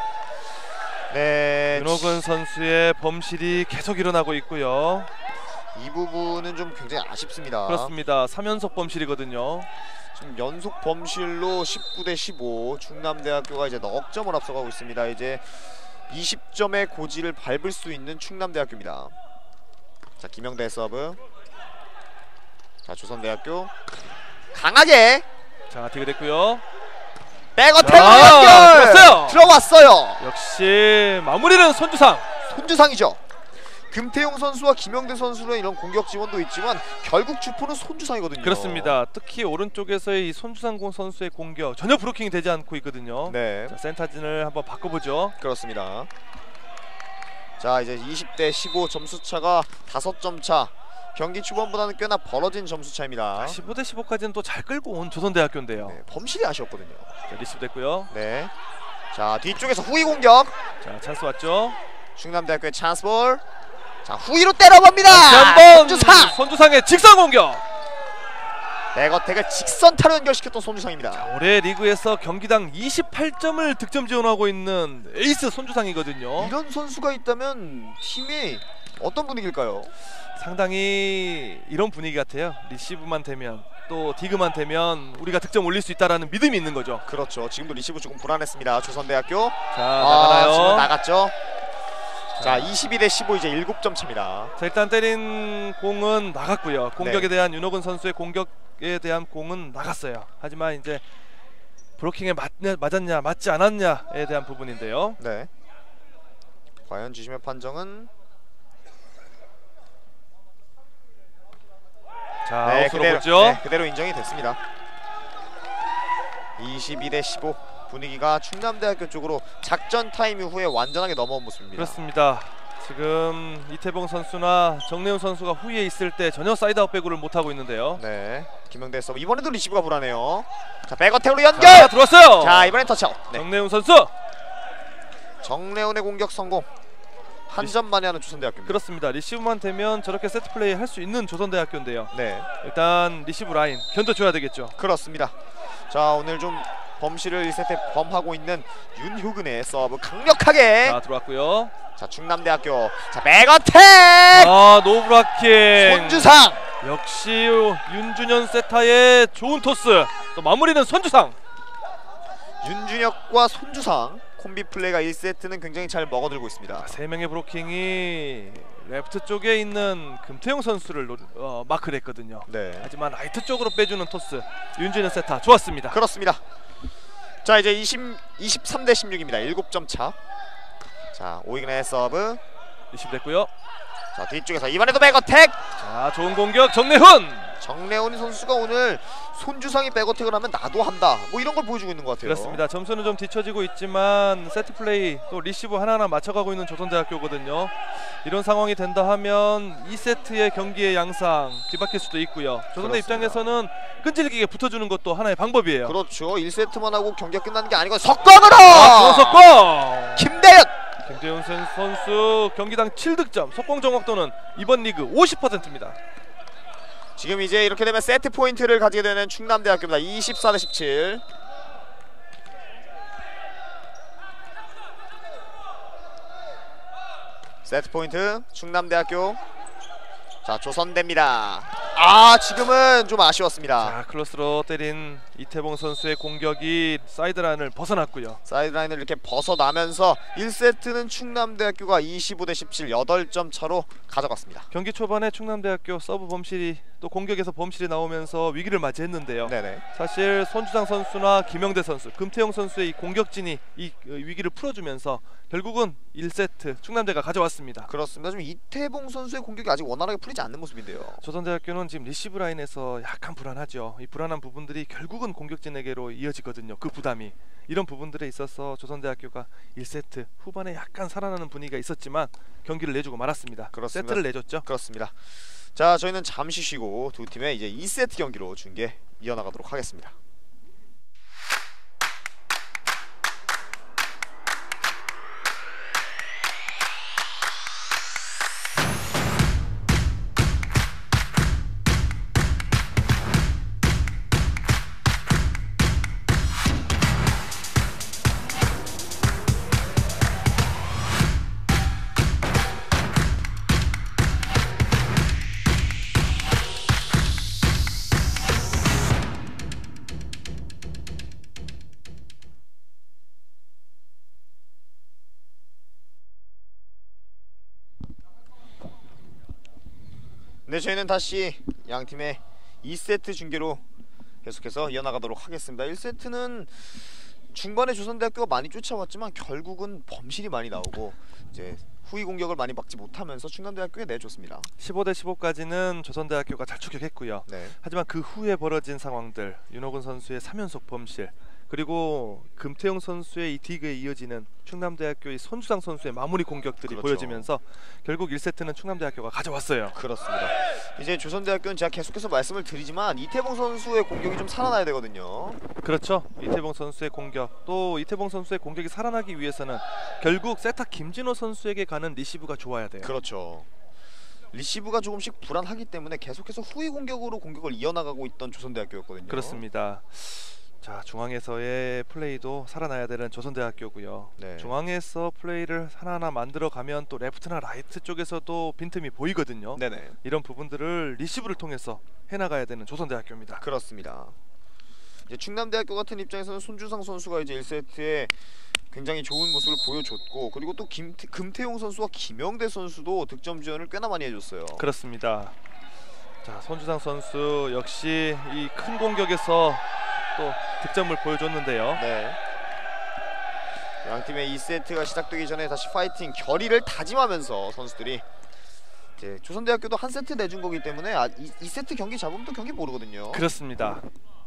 네. 윤호근 선수의 범실이 계속 일어나고 있고요. 이 부분은 좀 굉장히 아쉽습니다. 그렇습니다. 삼 연속 범실이거든요. 지금 연속 범실로 십구 대 십오, 충남대학교가 이제 넉 점을 앞서가고 있습니다. 이제 이십 점의 고지를 밟을 수 있는 충남대학교입니다. 자 김영대 서브. 자 조선대학교 강하게 자, 디그됐고요. 백어택으로 자, 연결 들어왔어요. 들어왔어요. 역시 마무리는 손주상. 손주상이죠. 금태용 선수와 김영대 선수는 이런 공격 지원도 있지만 결국 주포는 손주상이거든요. 그렇습니다. 특히 오른쪽에서의 이 손주상 선수의 공격 전혀 브로킹이 되지 않고 있거든요. 네, 자, 센터진을 한번 바꿔보죠. 그렇습니다. 자 이제 이십 대 십오, 점수차가 다섯 점 차. 경기 초반보다는 꽤나 벌어진 점수차입니다. 십오 대 십오까지는 또 잘 끌고 온 조선대학교인데요. 네, 범실이 아쉬웠거든요. 자, 리시브 됐고요. 네. 자 뒤쪽에서 후위 공격. 자, 찬스 왔죠. 충남대학교의 찬스볼. 자 후위로 때려봅니다. 다시 한번 손주상. 손주상의 직선 공격. 백어택을 직선타로 연결시켰던 손주상입니다. 올해 리그에서 경기당 이십팔 점을 득점 지원하고 있는 에이스 손주상이거든요. 이런 선수가 있다면 팀이 어떤 분위기일까요? 상당히 이런 분위기 같아요. 리시브만 되면 또 디그만 되면 우리가 득점 올릴 수 있다라는 믿음이 있는 거죠. 그렇죠. 지금도 리시브 조금 불안했습니다. 조선대학교. 자, 아, 나가나요? 지금 나갔죠. 자 이십이 대 십오, 이제 일곱 점 차입니다. 자, 일단 때린 공은 나갔고요. 공격에 네. 대한 윤호근 선수의 공격에 대한 공은 나갔어요. 하지만 이제 브로킹에 맞냐, 맞았냐 맞지 않았냐에 대한 부분인데요. 네. 과연 주심의 판정은 자, 네, 아웃으로 그대로, 보죠. 네, 그대로 인정이 됐습니다. 이십이 대 십오, 분위기가 충남대학교 쪽으로 작전 타임 이후에 완전하게 넘어온 모습입니다. 그렇습니다. 지금 이태봉 선수나 정래훈 선수가 후위에 있을 때 전혀 사이드아웃 배구를 못하고 있는데요. 네, 김영대 서브. 이번에도 리시브가 불안해요. 자 백어택으로 연결. 자, 들어왔어요. 자 이번엔 터치아웃. 네. 정래훈 선수. 정래훈의 공격 성공. 한 점 만에 하는 조선대학교입니다. 그렇습니다. 리시브만 되면 저렇게 세트 플레이 할 수 있는 조선대학교인데요. 네, 일단 리시브 라인 견뎌줘야 되겠죠. 그렇습니다. 자 오늘 좀 범실을 일 세트에 범하고 있는 윤효근의 서브 강력하게. 자, 들어왔고요. 자 충남대학교. 자 백어택. 아, 노브라킹. 손주상. 역시 윤준현 세타의 좋은 토스. 또 마무리는 손주상. 윤준혁과 손주상 콤비 플레이가 일 세트는 굉장히 잘 먹어들고 있습니다. 세 명의 브로킹이 레프트 쪽에 있는 금태용 선수를 노, 어, 마크를 했거든요. 네, 하지만 라이트 쪽으로 빼주는 토스 윤준현 세타 좋았습니다. 그렇습니다. 자 이제 이십, 이십삼 대 십육입니다. 일곱 점 차. 자 오이근의 서브. 리시브 됐고요. 자 뒤쪽에서 이번에도 백어택. 자, 좋은 공격 정래훈. 정래훈 선수가 오늘 손주상이 백어택을 하면 나도 한다, 뭐 이런 걸 보여주고 있는 것 같아요. 그렇습니다. 점수는 좀 뒤처지고 있지만 세트 플레이 또 리시브 하나하나 맞춰가고 있는 조선대학교거든요. 이런 상황이 된다 하면 이 세트의 경기의 양상 뒤바뀔 수도 있고요. 조선대 그렇습니다. 입장에서는 끈질기게 붙어주는 것도 하나의 방법이에요. 그렇죠. 일 세트만 하고 경기가 끝나는 게 아니고 석권으로. 아, 속공! 김대현. 김대훈 선수 경기당 칠 득점, 속공 정확도는 이번 리그 오십 퍼센트입니다. 지금 이제 이렇게 되면 세트 포인트를 가지게 되는 충남대학교입니다. 이십사 대 십칠. 세트 포인트 충남대학교. 자, 조선대입니다. 아, 지금은 좀 아쉬웠습니다. 자, 클로스로 때린 이태봉 선수의 공격이 사이드라인을 벗어났고요. 사이드라인을 이렇게 벗어나면서 일 세트는 충남대학교가 이십오 대 십칠 여덟 점 차로 가져갔습니다. 경기 초반에 충남대학교 서브 범실이 또 공격에서 범실이 나오면서 위기를 맞이했는데요. 네네. 사실 손주상 선수나 김영대 선수, 금태용 선수의 이 공격진이 이 위기를 풀어주면서 결국은 일 세트 충남대가 가져왔습니다. 그렇습니다. 지금 이태봉 선수의 공격이 아직 원활하게 풀리지 않는 모습인데요. 조선대학교는 지금 리시브 라인에서 약간 불안하죠. 이 불안한 부분들이 결국은 공격진에게로 이어지거든요. 그 부담이. 이런 부분들에 있어서 조선대학교가 일 세트 후반에 약간 살아나는 분위기가 있었지만 경기를 내주고 말았습니다. 그렇습니다. 세트를 내줬죠. 그렇습니다. 자, 저희는 잠시 쉬고 두 팀의 이제 이 세트 경기로 중계 이어나가도록 하겠습니다. 네, 저희는 다시 양 팀의 이 세트 중계로 계속해서 이어나가도록 하겠습니다. 일 세트는 중반에 조선대학교가 많이 쫓아왔지만 결국은 범실이 많이 나오고 이제 후위 공격을 많이 막지 못하면서 충남대학교에 내줬습니다. 십오 대 십오까지는 조선대학교가 잘 추격했고요. 네. 하지만 그 후에 벌어진 상황들, 윤호근 선수의 삼 연속 범실, 그리고 금태용 선수의 이 디그에 이어지는 충남대학교의 손주상 선수의 마무리 공격들이 그렇죠. 보여지면서 결국 일 세트는 충남대학교가 가져왔어요. 그렇습니다. 이제 조선대학교는 제가 계속해서 말씀을 드리지만 이태봉 선수의 공격이 좀 살아나야 되거든요. 그렇죠. 이태봉 선수의 공격, 또 이태봉 선수의 공격이 살아나기 위해서는 결국 세타 김진호 선수에게 가는 리시브가 좋아야 돼요. 그렇죠. 리시브가 조금씩 불안하기 때문에 계속해서 후위 공격으로 공격을 이어나가고 있던 조선대학교였거든요. 그렇습니다. 자, 중앙에서의 플레이도 살아나야 되는 조선대학교고요. 네. 중앙에서 플레이를 하나하나 만들어가면 또 레프트나 라이트 쪽에서도 빈틈이 보이거든요. 네네. 이런 부분들을 리시브를 통해서 해나가야 되는 조선대학교입니다. 그렇습니다. 이제 충남대학교 같은 입장에서는 손주상 선수가 이제 일 세트에 굉장히 좋은 모습을 보여줬고, 그리고 또 김, 금태용 선수와 김영대 선수도 득점 지원을 꽤나 많이 해줬어요. 그렇습니다. 자, 손주상 선수 역시 이 큰 공격에서 또 득점을 보여줬는데요. 네. 양 팀의 이 세트가 시작되기 전에 다시 파이팅 결의를 다짐하면서 선수들이 이제 조선대학교도 한 세트 내준 거기 때문에 아, 이, 이 세트 경기 잡으면 또 경기 모르거든요. 그렇습니다.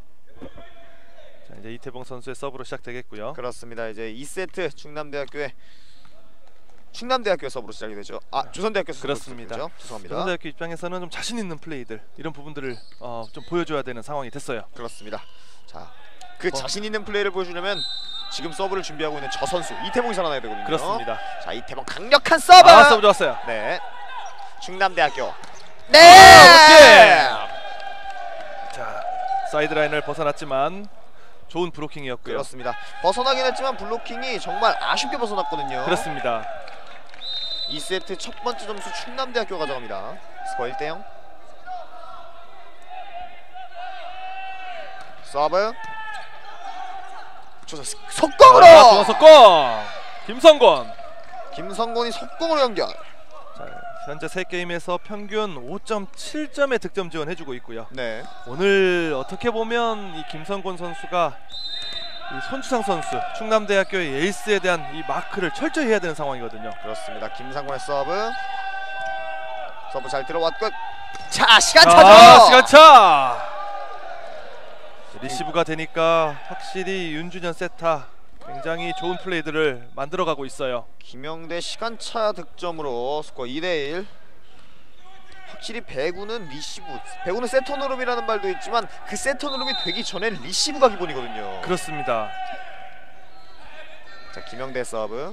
자, 이제 이태봉 선수의 서브로 시작되겠고요. 그렇습니다. 이제 이 세트 충남대학교의 충남대학교 서브로 시작이 되죠. 아, 조선대학교 서브로 그렇습니다. 시작되죠. 죄송합니다. 조선대학교 입장에서는 좀 자신 있는 플레이들, 이런 부분들을 어, 좀 보여줘야 되는 상황이 됐어요. 그렇습니다. 자, 그 어. 자신 있는 플레이를 보여주려면 지금 서브를 준비하고 있는 저 선수 이태봉이 살아나야 되거든요. 그렇습니다. 자, 이태봉 강력한 서브. 아, 서브 좋았어요. 네. 충남대학교. 아, 네. 자, 사이드라인을 벗어났지만 좋은 브로킹이었고요. 그렇습니다. 벗어나긴 했지만 블로킹이 정말 아쉽게 벗어났거든요. 그렇습니다. 이 세트 첫 번째 점수 충남대학교 가져갑니다. 스코어 일 대 영. 서브. 저 속공으로. 아, 좋은 속공. 김성권. 김성곤이 속공으로 연결. 자, 현재 세 게임에서 평균 오 점 칠 점의 득점 지원해주고 있고요. 네. 오늘 어떻게 보면 이 김성권 선수가 이 손주상 선수, 충남대학교의 에이스에 대한 이 마크를 철저히 해야 되는 상황이거든요. 그렇습니다. 김상곤의 서브. 서브 잘 들어왔고. 자, 시간 자, 차죠. 시간 차. 리시브가 되니까 확실히 윤준현 세타 굉장히 좋은 플레이들을 만들어가고 있어요. 김영대 시간차 득점으로 스코어 이 대 일. 확실히 배구는 리시브, 배구는 세터 누름이라는 말도 있지만 그 세터 누름이 되기 전엔 리시브가 기본이거든요. 그렇습니다. 자, 김영대 서브.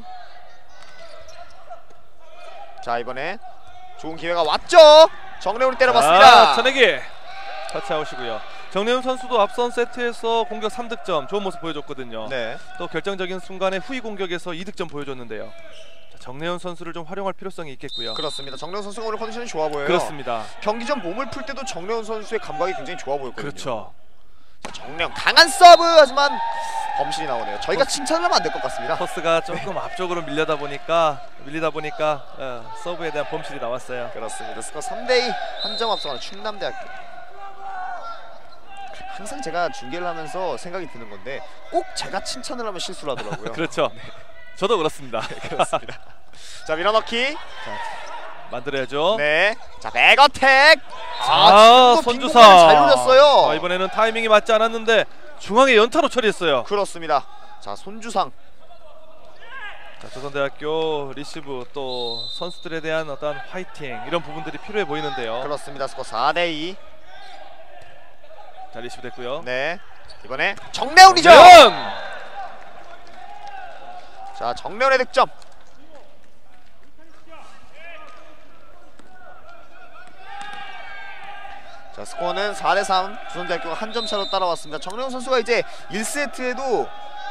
자, 이번에 좋은 기회가 왔죠. 정래훈이 때려봤습니다. 아, 천내기 터치아웃이고요. 정래훈 선수도 앞선 세트에서 공격 삼 득점 좋은 모습 보여줬거든요. 네. 또 결정적인 순간에 후위 공격에서 이 득점 보여줬는데요. 자, 정래훈 선수를 좀 활용할 필요성이 있겠고요. 그렇습니다. 정래훈 선수가 오늘 컨디션이 좋아 보여요. 그렇습니다. 경기 전 몸을 풀 때도 정래훈 선수의 감각이 굉장히 좋아 보였거든요. 그렇죠. 자, 정래훈 강한 서브 하지만 범실이 나오네요. 저희가 칭찬을 하면 안 될 것 같습니다. 토스가 조금 앞쪽으로 밀려다 보니까 밀리다 보니까 어, 서브에 대한 범실이 나왔어요. 그렇습니다. 스코어 삼 대 이 한 점 앞서가는 충남대학교. 항상 제가 중계를 하면서 생각이 드는 건데 꼭 제가 칭찬을 하면 실수를 하더라고요. 그렇죠. 네. 저도 그렇습니다. 그렇습니다. 자, 밀어넣기. 만들어야죠. 네. 자, 백어택. 자, 아, 손주사 잘 눌렸어요. 아, 이번에는 타이밍이 맞지 않았는데 중앙에 연타로 처리했어요. 그렇습니다. 자, 손주상. 자, 조선대학교 리시브 또 선수들에 대한 어떤 화이팅 이런 부분들이 필요해 보이는데요. 그렇습니다. 스코어 사 대 이. 자, 리시브 됐고요. 네. 이번에 정래훈이죠. 정래훈! 자, 정래훈의 득점. 자, 스코어는 사 대 삼. 조선대학교가 한 점 차로 따라왔습니다. 정래훈 선수가 이제 일 세트에도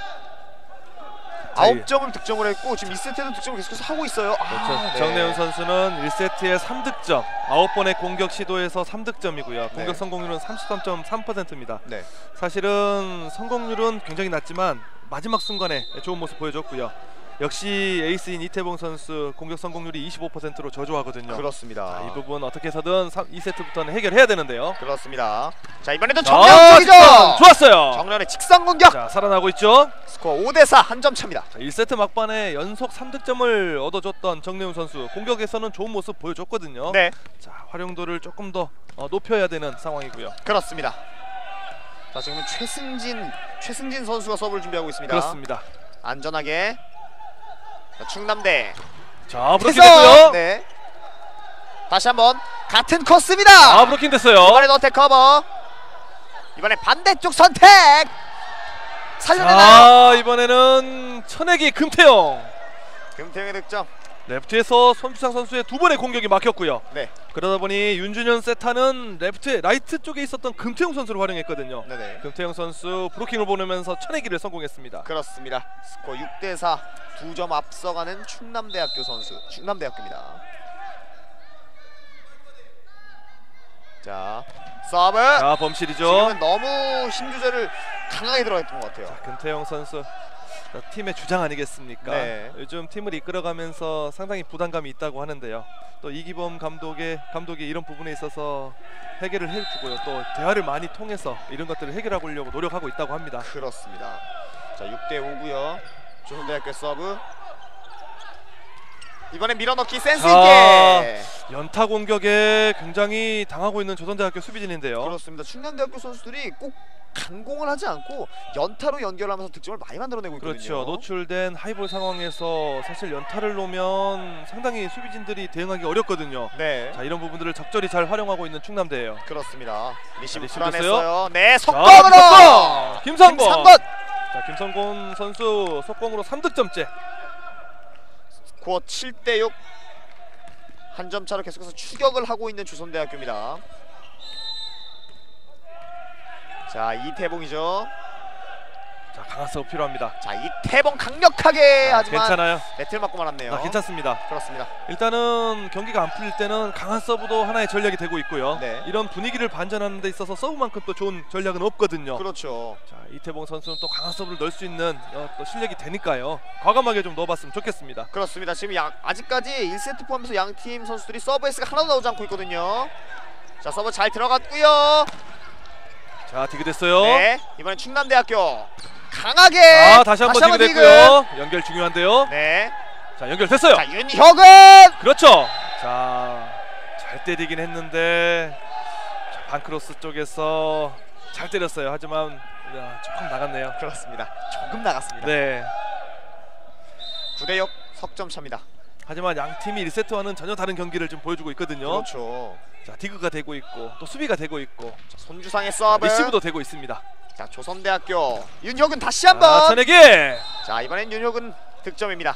아홉 점을 득점을 했고 지금 이 세트에도 득점을 계속해서 하고 있어요. 그렇죠. 아, 네. 정래훈 선수는 일 세트에 삼 득점, 아홉 번의 공격 시도에서 삼 득점이고요. 공격 네. 성공률은 삼십삼 점 삼 퍼센트입니다. 네. 사실은 성공률은 굉장히 낮지만 마지막 순간에 좋은 모습 보여줬고요. 역시 에이스인 이태봉 선수 공격 성공률이 이십오 퍼센트로 저조하거든요. 그렇습니다. 자, 이 부분 어떻게 해서든 이 세트부터는 해결해야 되는데요. 그렇습니다. 자, 이번에도 자, 정래훈 쪽이죠. 직선 좋았어요. 정래훈의 직선 공격. 자, 살아나고 있죠. 스코어 오 대 사 한 점 차입니다. 자, 일 세트 막판에 연속 삼 득점을 얻어줬던 정래훈 선수 공격에서는 좋은 모습 보여줬거든요. 네. 자, 활용도를 조금 더 어, 높여야 되는 상황이고요. 그렇습니다. 자, 지금은 최승진 최승진 선수가 서브를 준비하고 있습니다. 그렇습니다. 안전하게. 자, 충남대. 자, 브로킹 해서! 됐고요. 네. 다시 한번 같은 코스입니다. 아, 브로킹 됐어요. 이번에 너텍 커버. 이번에 반대쪽 선택. 살려내나요? 자, 이번에는 천혜기 금태영. 금태영의 득점. 레프트에서 손주상 선수의 두 번의 공격이 막혔고요. 네. 그러다 보니 윤준현 세타는 레프트 라이트 쪽에 있었던 금태용 선수를 활용했거든요. 네네. 금태용 선수 브로킹을 보내면서 천혜기를 성공했습니다. 그렇습니다. 스코어 육 대 사. 두 점 앞서가는 충남대학교 선수. 충남대학교입니다. 자, 서브. 자, 범실이죠. 지금은 너무 힘 조절을 강하게 들어갔던 것 같아요. 자, 금태용 선수 팀의 주장 아니겠습니까? 네. 요즘 팀을 이끌어가면서 상당히 부담감이 있다고 하는데요. 또 이기범 감독의 감독이 이런 부분에 있어서 해결을 해주고요. 또 대화를 많이 통해서 이런 것들을 해결하려고 노력하고 있다고 합니다. 그렇습니다. 자, 육 대 오고요. 조선대학교 서브. 이번엔 밀어넣기 센스 있게. 연타 공격에 굉장히 당하고 있는 조선대학교 수비진인데요. 그렇습니다. 충남대학교 선수들이 꼭 강공을 하지 않고 연타로 연결하면서 득점을 많이 만들어내고 있거든요. 그렇죠. 노출된 하이볼 상황에서 사실 연타를 놓으면 상당히 수비진들이 대응하기 어렵거든요. 네. 자, 이런 부분들을 적절히 잘 활용하고 있는 충남대예요. 그렇습니다. 리시브 리시브 불안했어요. 네, 자, 속공으로. 김성권. 김성권. 자, 김성권 선수 속공으로 삼 득점째. 스코어 칠 대 육. 한 점 차로 계속해서 추격을 하고 있는 조선대학교입니다. 자, 이태봉이죠. 자, 강한 서브 필요합니다. 자, 이태봉 강력하게 아, 하지만 괜찮아요. 네트를 맞고 말았네요. 아, 괜찮습니다. 그렇습니다. 일단은 경기가 안 풀릴 때는 강한 서브도 하나의 전략이 되고 있고요. 네. 이런 분위기를 반전하는 데 있어서 서브만큼 또 좋은 전략은 없거든요. 그렇죠. 자, 이태봉 선수는 또 강한 서브를 넣을 수 있는 어, 또 실력이 되니까요. 과감하게 좀 넣어봤으면 좋겠습니다. 그렇습니다. 지금 양, 아직까지 일 세트 포함해서 양 팀 선수들이 서브 에이스가 하나도 나오지 않고 있거든요. 자, 서브 잘 들어갔고요. 자, 디그 됐어요. 네, 이번엔 충남대학교 강하게. 아, 다시 한번 디그 됐고요. 연결 중요한데요. 네. 자, 연결 됐어요. 자, 윤혁은. 그렇죠. 자, 잘 때리긴 했는데 자, 반크로스 쪽에서 잘 때렸어요. 하지만 야, 조금 나갔네요. 그렇습니다. 조금 나갔습니다. 네. 구 대 육 석점 차입니다. 하지만 양 팀이 일 세트와는 전혀 다른 경기를 좀 보여주고 있거든요. 그렇죠. 자, 디그가 되고 있고 또 수비가 되고 있고 자, 손주상의 서브. 리시브도 되고 있습니다. 자, 조선대학교 윤혁은 다시 아, 한번. 천혜기. 자, 이번엔 윤혁은 득점입니다.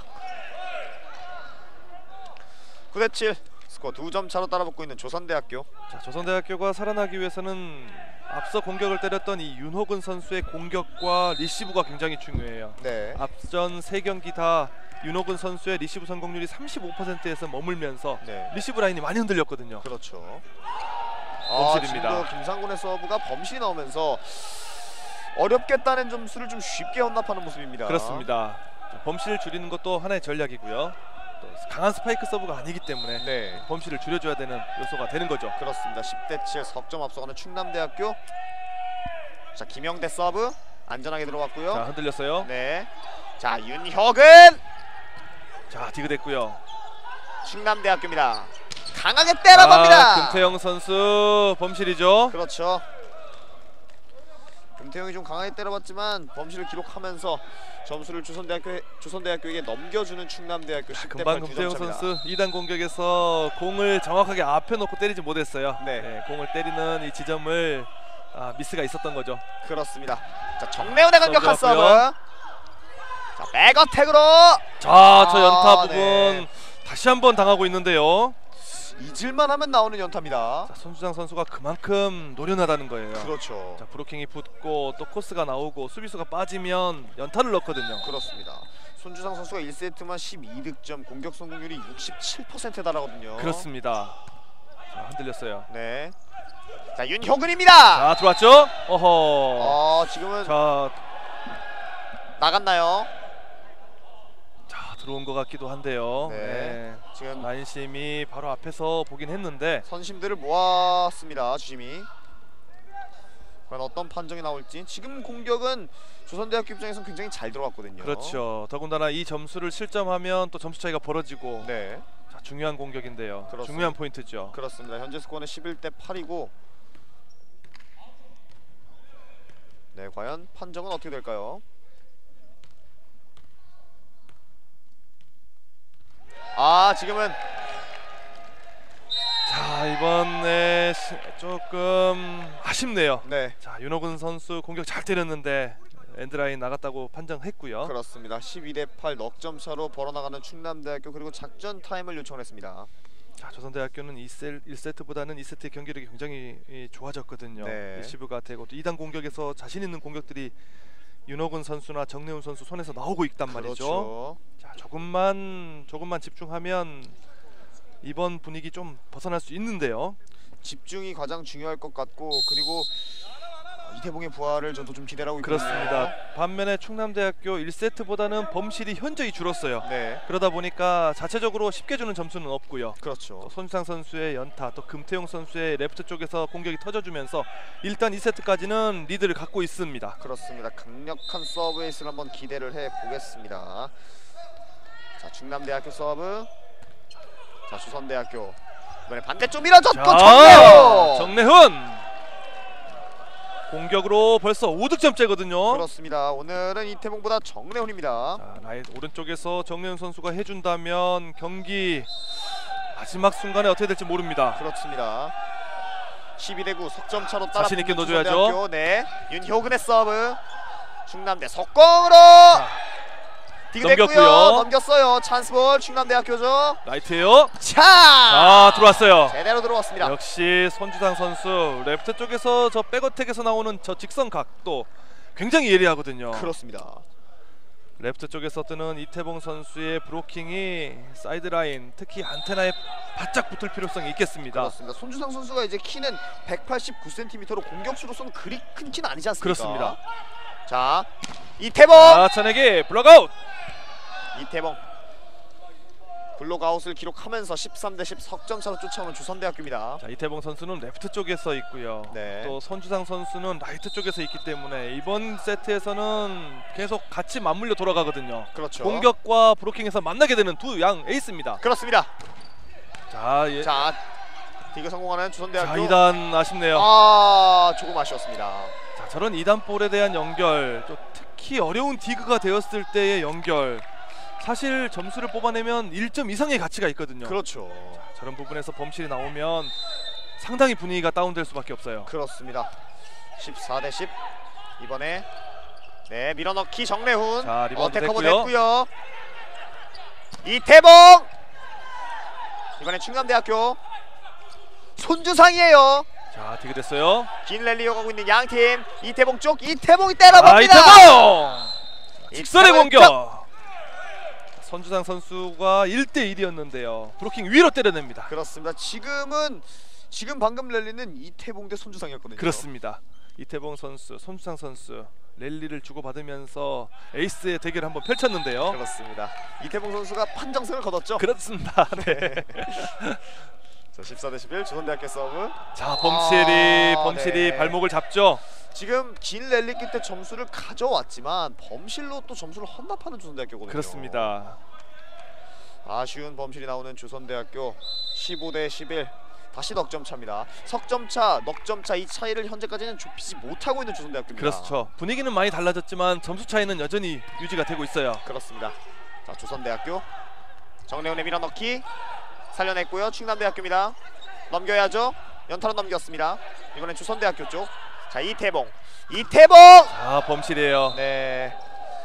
구 대 칠 스코어 두 점 차로 따라붙고 있는 조선대학교. 자, 조선대학교가 살아나기 위해서는 앞서 공격을 때렸던 이 윤호근 선수의 공격과 리시브가 굉장히 중요해요. 네. 앞전 세 경기 다 윤호근 선수의 리시브 성공률이 삼십오 퍼센트에서 머물면서 네. 리시브 라인이 많이 흔들렸거든요. 그렇죠. 아, 범실입니다. 지금도 김상곤의 서브가 범실이 나오면서 어렵겠다는 점수를 좀 쉽게 헌납하는 모습입니다. 그렇습니다. 범실을 줄이는 것도 하나의 전략이고요. 또 강한 스파이크 서브가 아니기 때문에 네. 범실을 줄여줘야 되는 요소가 되는 거죠. 그렇습니다. 십 대 칠 석점 앞서가는 충남대학교. 자, 김영대 서브 안전하게 들어갔고요. 자, 흔들렸어요. 네. 자, 윤혁은 자, 디그됐고요. 충남대학교입니다. 강하게 때려봅니다. 아, 금태영 선수 범실이죠. 그렇죠. 금태영이 좀 강하게 때려봤지만 범실을 기록하면서 점수를 조선대학교 조선대학교에게 넘겨주는 충남대학교 십 대 팔 금방 두 금태영 점 차입니다. 선수 이 단 공격에서 공을 정확하게 앞에 놓고 때리지 못했어요. 네. 네, 공을 때리는 이 지점을 아, 미스가 있었던 거죠. 그렇습니다. 자, 정래훈의 강력한 서브. 서브였고요. 자, 백어택으로. 자, 저 연타 아, 부분 네. 다시 한번 당하고 있는데요. 잊을만 하면 나오는 연타입니다. 자, 손주장 선수가 그만큼 노련하다는 거예요. 그렇죠. 자, 브로킹이 붙고 또 코스가 나오고 수비수가 빠지면 연타를 넣거든요. 그렇습니다. 손주상 선수가 일 세트만 십이 득점, 공격 성공률이 육십칠 퍼센트에 달하거든요. 그렇습니다. 자, 흔들렸어요. 네. 자, 윤효근입니다. 자, 들어왔죠? 어허. 어, 지금은 자, 나갔나요? 자, 들어온 것 같기도 한데요. 네. 네. 지금 라인심이 바로 앞에서 보긴 했는데 선심들을 모았습니다. 주심이. 과연 어떤 판정이 나올지. 지금 공격은 조선대학교 입장에서는 굉장히 잘 들어갔거든요. 그렇죠. 더군다나 이 점수를 실점하면 또 점수 차이가 벌어지고 네, 자, 중요한 공격인데요. 그렇습니다. 중요한 포인트죠. 그렇습니다. 현재 스코어는 십일 대 팔이고 네, 과연 판정은 어떻게 될까요? 아, 지금은 자, 이번에 시, 조금 아쉽네요. 네, 자, 윤호근 선수 공격 잘 때렸는데 엔드라인 나갔다고 판정했고요. 그렇습니다. 십이 대 팔 넉점 차로 벌어나가는 충남대학교, 그리고 작전 타임을 요청했습니다. 자, 조선대학교는 일 세트보다는 이 세트의 경기력이 굉장히 이, 좋아졌거든요. 네. 리시브가 되고 또 이 단 공격에서 자신 있는 공격들이 윤호근 선수나 정래훈 선수 손에서 나오고 있단 말이죠. 그렇죠. 자, 조금만 조금만 집중하면 이번 분위기 좀 벗어날 수 있는데요. 집중이 가장 중요할 것 같고, 그리고 이태봉의 부활을 저도 좀 기대를 하고 있거든요. 그렇습니다. 반면에 충남대학교 일 세트보다는 범실이 현저히 줄었어요. 네, 그러다 보니까 자체적으로 쉽게 주는 점수는 없고요. 그렇죠. 또 손주상 선수의 연타, 또 금태용 선수의 레프트 쪽에서 공격이 터져주면서 일단 이 세트까지는 리드를 갖고 있습니다. 그렇습니다. 강력한 서브 에이스를 한번 기대를 해보겠습니다. 자, 충남대학교 서브. 자, 조선대학교 이번에 반대쪽 밀어줬고 정래훈. 정래훈 공격으로 벌써 오 득점째거든요. 그렇습니다. 오늘은 이태봉보다 정래훈입니다. 자, 라인 오른쪽에서 정래훈 선수가 해준다면 경기 마지막 순간에 어떻게 될지 모릅니다. 그렇습니다. 십이 대 구 석점 차로 따라 자신 있게 붙는 넣어줘야죠. 조선대학교. 네, 윤효근의 서브. 충남대 속공으로 디그됐고요. 넘겼고요. 넘겼어요. 찬스볼 충남대학교죠. 라이트에요. 차. 아, 들어왔어요. 제대로 들어왔습니다. 역시 손주상 선수 레프트 쪽에서 저 백어택에서 나오는 저 직선 각도 굉장히 예리하거든요. 그렇습니다. 레프트 쪽에서 뜨는 이태봉 선수의 브로킹이 사이드라인, 특히 안테나에 바짝 붙을 필요성이 있겠습니다. 그렇습니다. 손주상 선수가 이제 키는 백팔십구 센티미터로 공격수로서는 그리 큰 키는 아니지 않습니까? 그렇습니다. 자, 이태봉. 아, 찬에게 블록아웃. 이태봉 블록아웃을 기록하면서 십삼 대 십 석점 차로 쫓아오는 조선대학교입니다. 자, 이태봉 선수는 레프트 쪽에서 있고요. 네. 또 손주상 선수는 라이트 쪽에서 있기 때문에 이번 세트에서는 계속 같이 맞물려 돌아가거든요. 그렇죠. 공격과 브로킹에서 만나게 되는 두 양 에이스입니다. 그렇습니다. 자, 예. 자, 디그 성공하는 조선대학교. 자, 이 단 아쉽네요. 아, 조금 아쉬웠습니다. 자, 저런 이 단 볼에 대한 연결, 또 특히 어려운 디그가 되었을 때의 연결, 사실 점수를 뽑아내면 일 점 이상의 가치가 있거든요. 그렇죠. 자, 저런 부분에서 범실이 나오면 상당히 분위기가 다운될 수밖에 없어요. 그렇습니다. 십사 대 십. 이번에 네, 밀어넣기 정래훈. 자, 리바운드 어택 커버 됐고요. 됐고요. 이태봉. 이번에 충남대학교 손주상이에요. 자, 되게 됐어요. 긴 랠리 이어가고 있는 양팀. 이태봉 쪽 이태봉이 때려봅니다. 아, 이태봉! 직선의 이태봉 공격! 쪽! 선주상 선수가 일 대 일이었는데요. 브로킹 위로 때려냅니다. 그렇습니다. 지금은 지금 방금 랠리는 이태봉 대 손주상이었거든요. 그렇습니다. 이태봉 선수, 손주상 선수 랠리를 주고받으면서 에이스의 대결을 한번 펼쳤는데요. 그렇습니다. 이태봉 선수가 판정승을 거뒀죠. 그렇습니다. 네. 자, 십사 대 십일 조선대학교 서브. 자, 범실이 아, 범실이 네. 발목을 잡죠. 지금 긴 랠리 끝에 점수를 가져왔지만 범실로 또 점수를 헌납하는 조선대학교거든요. 그렇습니다. 아쉬운 범실이 나오는 조선대학교 십오 대 십일. 다시 넉점 차입니다. 석점 차, 넉점 차 이 차이를 현재까지는 좁히지 못하고 있는 조선대학교입니다. 그렇죠. 분위기는 많이 달라졌지만 점수 차이는 여전히 유지가 되고 있어요. 그렇습니다. 자, 조선대학교 정래훈의 밀어넣기 살려냈고요. 충남대학교입니다. 넘겨야죠. 연타로 넘겼습니다. 이번엔 조선대학교 쪽. 자, 이태봉. 이태봉! 자, 범실이에요. 네.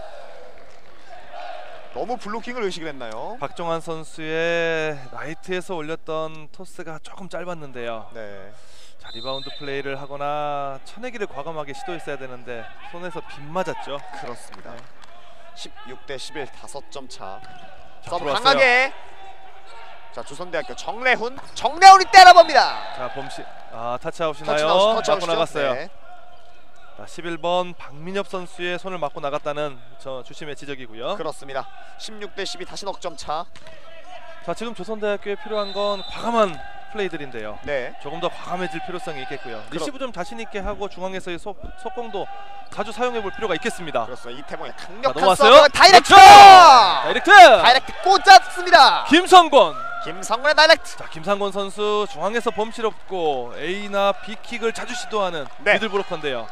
너무 블로킹을 의식을 했나요? 박종환 선수의 라이트에서 올렸던 토스가 조금 짧았는데요. 네. 자, 리바운드 플레이를 하거나 쳐내기를 과감하게 시도했어야 되는데 손에서 빗 맞았죠. 그렇습니다. 네. 십육 대 십일 다섯 점 차. 자, 서브 들어왔어요. 강하게. 자, 조선대학교 정래훈. 정래훈이 때려봅니다. 자, 범실. 아, 타치아웃이나요? 터치아웃, 맞고 터치아웃이죠? 나갔어요. 네. 자, 십일 번 박민엽 선수의 손을 맞고 나갔다는 저 주심의 지적이고요. 그렇습니다. 십육 대 십이 다시 넉점 차. 자, 지금 조선대학교에 필요한 건 과감한 플레이들인데요. 네. 조금 더 과감해질 필요성이 있겠고요. 리시브 좀 자신 있게 하고 중앙에서의 속, 속공도 자주 사용해 볼 필요가 있겠습니다. 그렇습니다. 이태봉의 자, 강력한 넘어왔어요. 서브 다이렉트! 그렇죠! 다이렉트! 다이렉트 꽂았습니다. 김성권. 김성권의 다이렉트. 자, 김상권 선수 중앙에서 범실 없고 A나 B킥을 자주 시도하는 네. 미들 브로커인데요.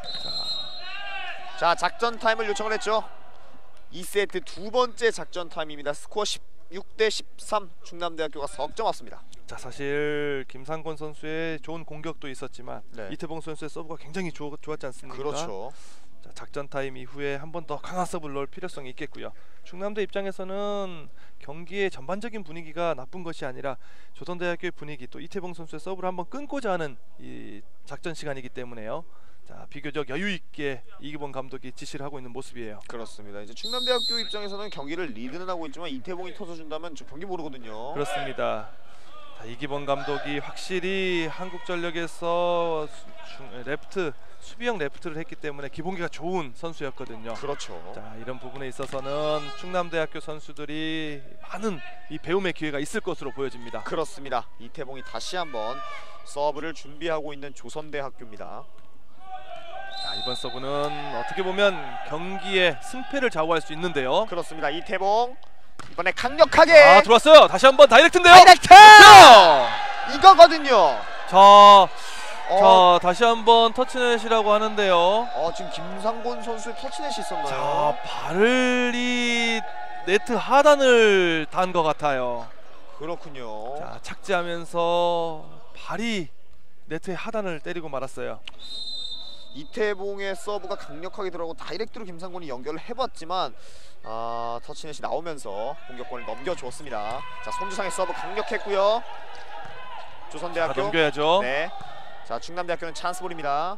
자, 작전 타임을 요청을 했죠. 이 세트 두 번째 작전 타임입니다. 스코어 십육 대 십삼. 충남대학교가 석점 왔습니다. 자, 사실 김상권 선수의 좋은 공격도 있었지만 네. 이태봉 선수의 서브가 굉장히 좋, 좋았지 않습니까? 그렇죠. 자, 작전 타임 이후에 한 번 더 강한 서브를 넣을 필요성이 있겠고요. 충남대 입장에서는 경기의 전반적인 분위기가 나쁜 것이 아니라 조선대학교의 분위기 또 이태봉 선수의 서브를 한번 끊고자 하는 이 작전 시간이기 때문에요. 자, 비교적 여유 있게 이기범 감독이 지시를 하고 있는 모습이에요. 그렇습니다. 이제 충남대학교 입장에서는 경기를 리드는 하고 있지만 이태봉이 터져준다면 저 경기 모르거든요. 그렇습니다. 자, 이기범 감독이 확실히 한국전력에서 수, 중, 레프트 수비형 레프트를 했기 때문에 기본기가 좋은 선수였거든요. 그렇죠. 자, 이런 부분에 있어서는 충남대학교 선수들이 많은 이 배움의 기회가 있을 것으로 보여집니다. 그렇습니다. 이태봉이 다시 한번 서브를 준비하고 있는 조선대학교입니다. 자, 이번 서브는 어떻게 보면 경기의 승패를 좌우할 수 있는데요. 그렇습니다. 이태봉 이번에 강력하게 아, 들어왔어요. 다시 한번 다이렉트인데요. 다이렉트! 그렇죠! 이거거든요. 자, 어, 자, 다시 한번 터치넷이라고 하는데요. 어, 지금 김상곤 선수의 터치넷이 있었나요? 자, 발을 이 네트 하단을 단 것 같아요. 그렇군요. 자, 착지하면서 발이 네트의 하단을 때리고 말았어요. 이태봉의 서브가 강력하게 들어가고 다이렉트로 김상곤이 연결을 해봤지만 아, 터치넷이 나오면서 공격권을 넘겨줬습니다. 자, 손주상의 서브 강력했고요. 자, 조선대학교 넘겨야죠. 네. 자, 충남대학교는 찬스볼입니다.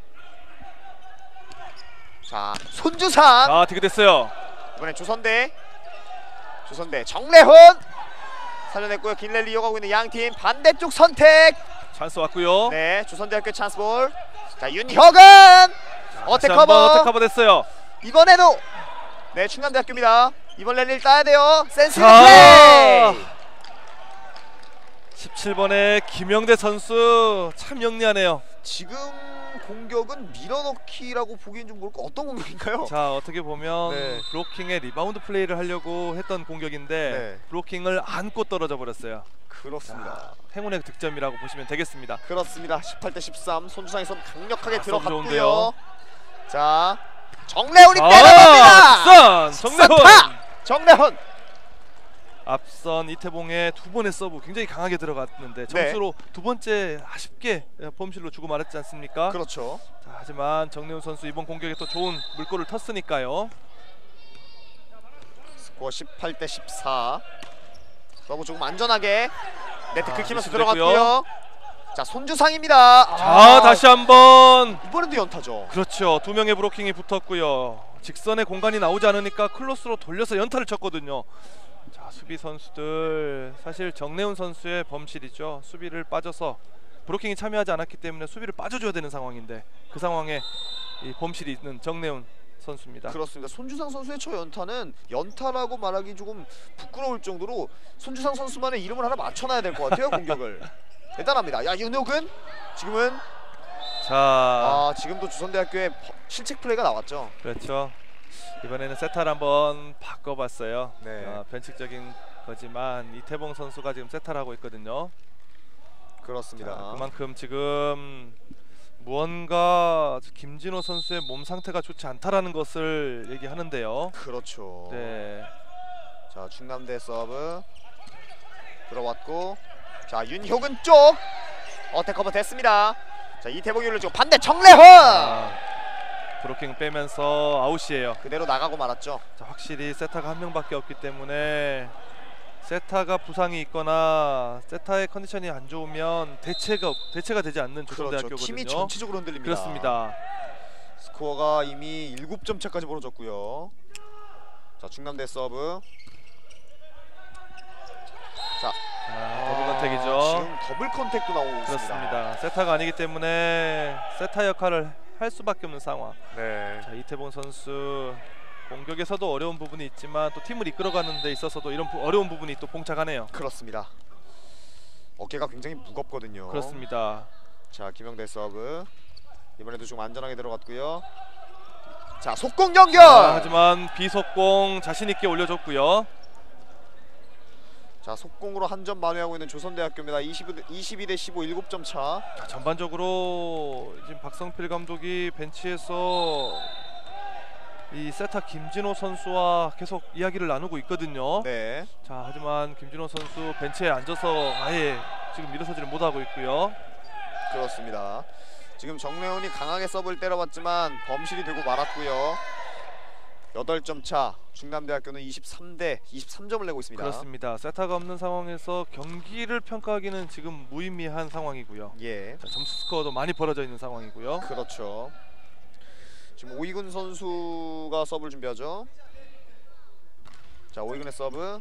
자, 손주상 아, 되게 됐어요. 이번엔 조선대 조선대 정래훈 살려냈고요. 긴 랠리 이어가고 있는 양팀 반대쪽 선택. 찬스 왔고요. 네, 조선대학교 찬스볼. 자, 윤혁은 어택 다시 한번 커버. 어택 커버 됐어요. 이번에도 네, 충남대학교입니다. 이번 랠리를 따야 돼요. 센스 있는 자, 플레이. 십칠 번의 김영대 선수 참 영리하네요. 지금 공격은 밀어넣기라고 보기엔 좀 모를까 어떤 공격인가요? 자, 어떻게 보면 네. 브로킹의 리바운드 플레이를 하려고 했던 공격인데 네. 브로킹을 안고 떨어져 버렸어요. 그렇습니다. 자, 행운의 득점이라고 보시면 되겠습니다. 그렇습니다. 십팔 대 십삼. 손주상의 손 강력하게 아, 서브 들어갔고요. 좋은데요. 자, 정래훈이 아, 때려봅니다. 앞선 정래훈. 선타! 정래훈. 앞선 이태봉의 두 번의 서브 굉장히 강하게 들어갔는데 네. 점수로 두 번째 아쉽게 범실로 주고 말았지 않습니까? 그렇죠. 자, 하지만 정래훈 선수 이번 공격에 또 좋은 물꼬를 텄으니까요. 스코어 십팔 대 십사. 서브 조금 안전하게 네트 아, 긁히면서 리시브 들어갔고요. 자, 손주상입니다. 자, 아, 다시 한번. 이번에도 연타죠. 그렇죠. 두 명의 브로킹이 붙었고요. 직선의 공간이 나오지 않으니까 클로스로 돌려서 연타를 쳤거든요. 자, 수비 선수들 사실 정내훈 선수의 범실이죠. 수비를 빠져서 브로킹이 참여하지 않았기 때문에 수비를 빠져줘야 되는 상황인데 그 상황에 이 범실이 있는 정내훈 선수입니다. 그렇습니다. 손주상 선수의 첫 연타는 연타라고 말하기 조금 부끄러울 정도로 손주상 선수만의 이름을 하나 맞춰놔야 될 것 같아요. 공격을 대단합니다. 야, 윤혁은 지금은 자, 아, 지금도 주선대학교의 실책 플레이가 나왔죠. 그렇죠. 이번에는 세타를 한번 바꿔봤어요. 네. 어, 변칙적인 거지만 이태봉 선수가 지금 세타를 하고 있거든요. 그렇습니다. 자, 그만큼 지금 무언가 김진호 선수의 몸 상태가 좋지 않다라는 것을 얘기하는데요. 그렇죠. 네. 자, 충남대 서브 들어왔고, 자, 윤효근 쪽 어택 커버 됐습니다. 자, 이태봉이 올려주고 반대 정래훈 아, 브로킹 빼면서 아웃이에요. 그대로 나가고 말았죠. 자, 확실히 세타가 한 명밖에 없기 때문에 세타가 부상이 있거나 세타의 컨디션이 안 좋으면 대체가 대체가 되지 않는 조선대학교거든요. 그렇죠. 팀이 전체적으로 흔들립니다. 그렇습니다. 스코어가 이미 일곱 점 차까지 벌어졌고요. 자, 충남대 서브. 자, 아, 더블 컨택이죠. 지금 더블 컨택도 나오고 있습니다. 그렇습니다. 세타가 아니기 때문에 세타 역할을 할 수밖에 없는 상황. 네. 자, 이태봉 선수 공격에서도 어려운 부분이 있지만 또 팀을 이끌어가는 데 있어서도 이런 부, 어려운 부분이 또 봉착하네요. 그렇습니다. 어깨가 굉장히 무겁거든요. 그렇습니다. 자, 김영대 서브. 이번에도 좀 안전하게 들어갔고요. 자, 속공 연결. 아, 하지만 비속공 자신 있게 올려줬고요. 자, 속공으로 한 점 만회하고 있는 조선대학교입니다. 이십이 대 십오, 일곱 점 차. 자, 전반적으로 지금 박성필 감독이 벤치에서 이 세타 김진호 선수와 계속 이야기를 나누고 있거든요. 네. 자, 하지만 김진호 선수 벤치에 앉아서 아예 지금 일어서지를 못하고 있고요. 그렇습니다. 지금 정래훈이 강하게 서브를 때려봤지만 범실이 되고 말았고요. 여덟 점 차. 충남대학교는 이십삼 대 이십삼 점을 내고 있습니다. 그렇습니다. 세타가 없는 상황에서 경기를 평가하기는 지금 무의미한 상황이고요. 예. 자, 점수 스코어도 많이 벌어져 있는 상황이고요. 그렇죠. 지금 오이근 선수가 서브를 준비하죠. 자, 오이근의 서브.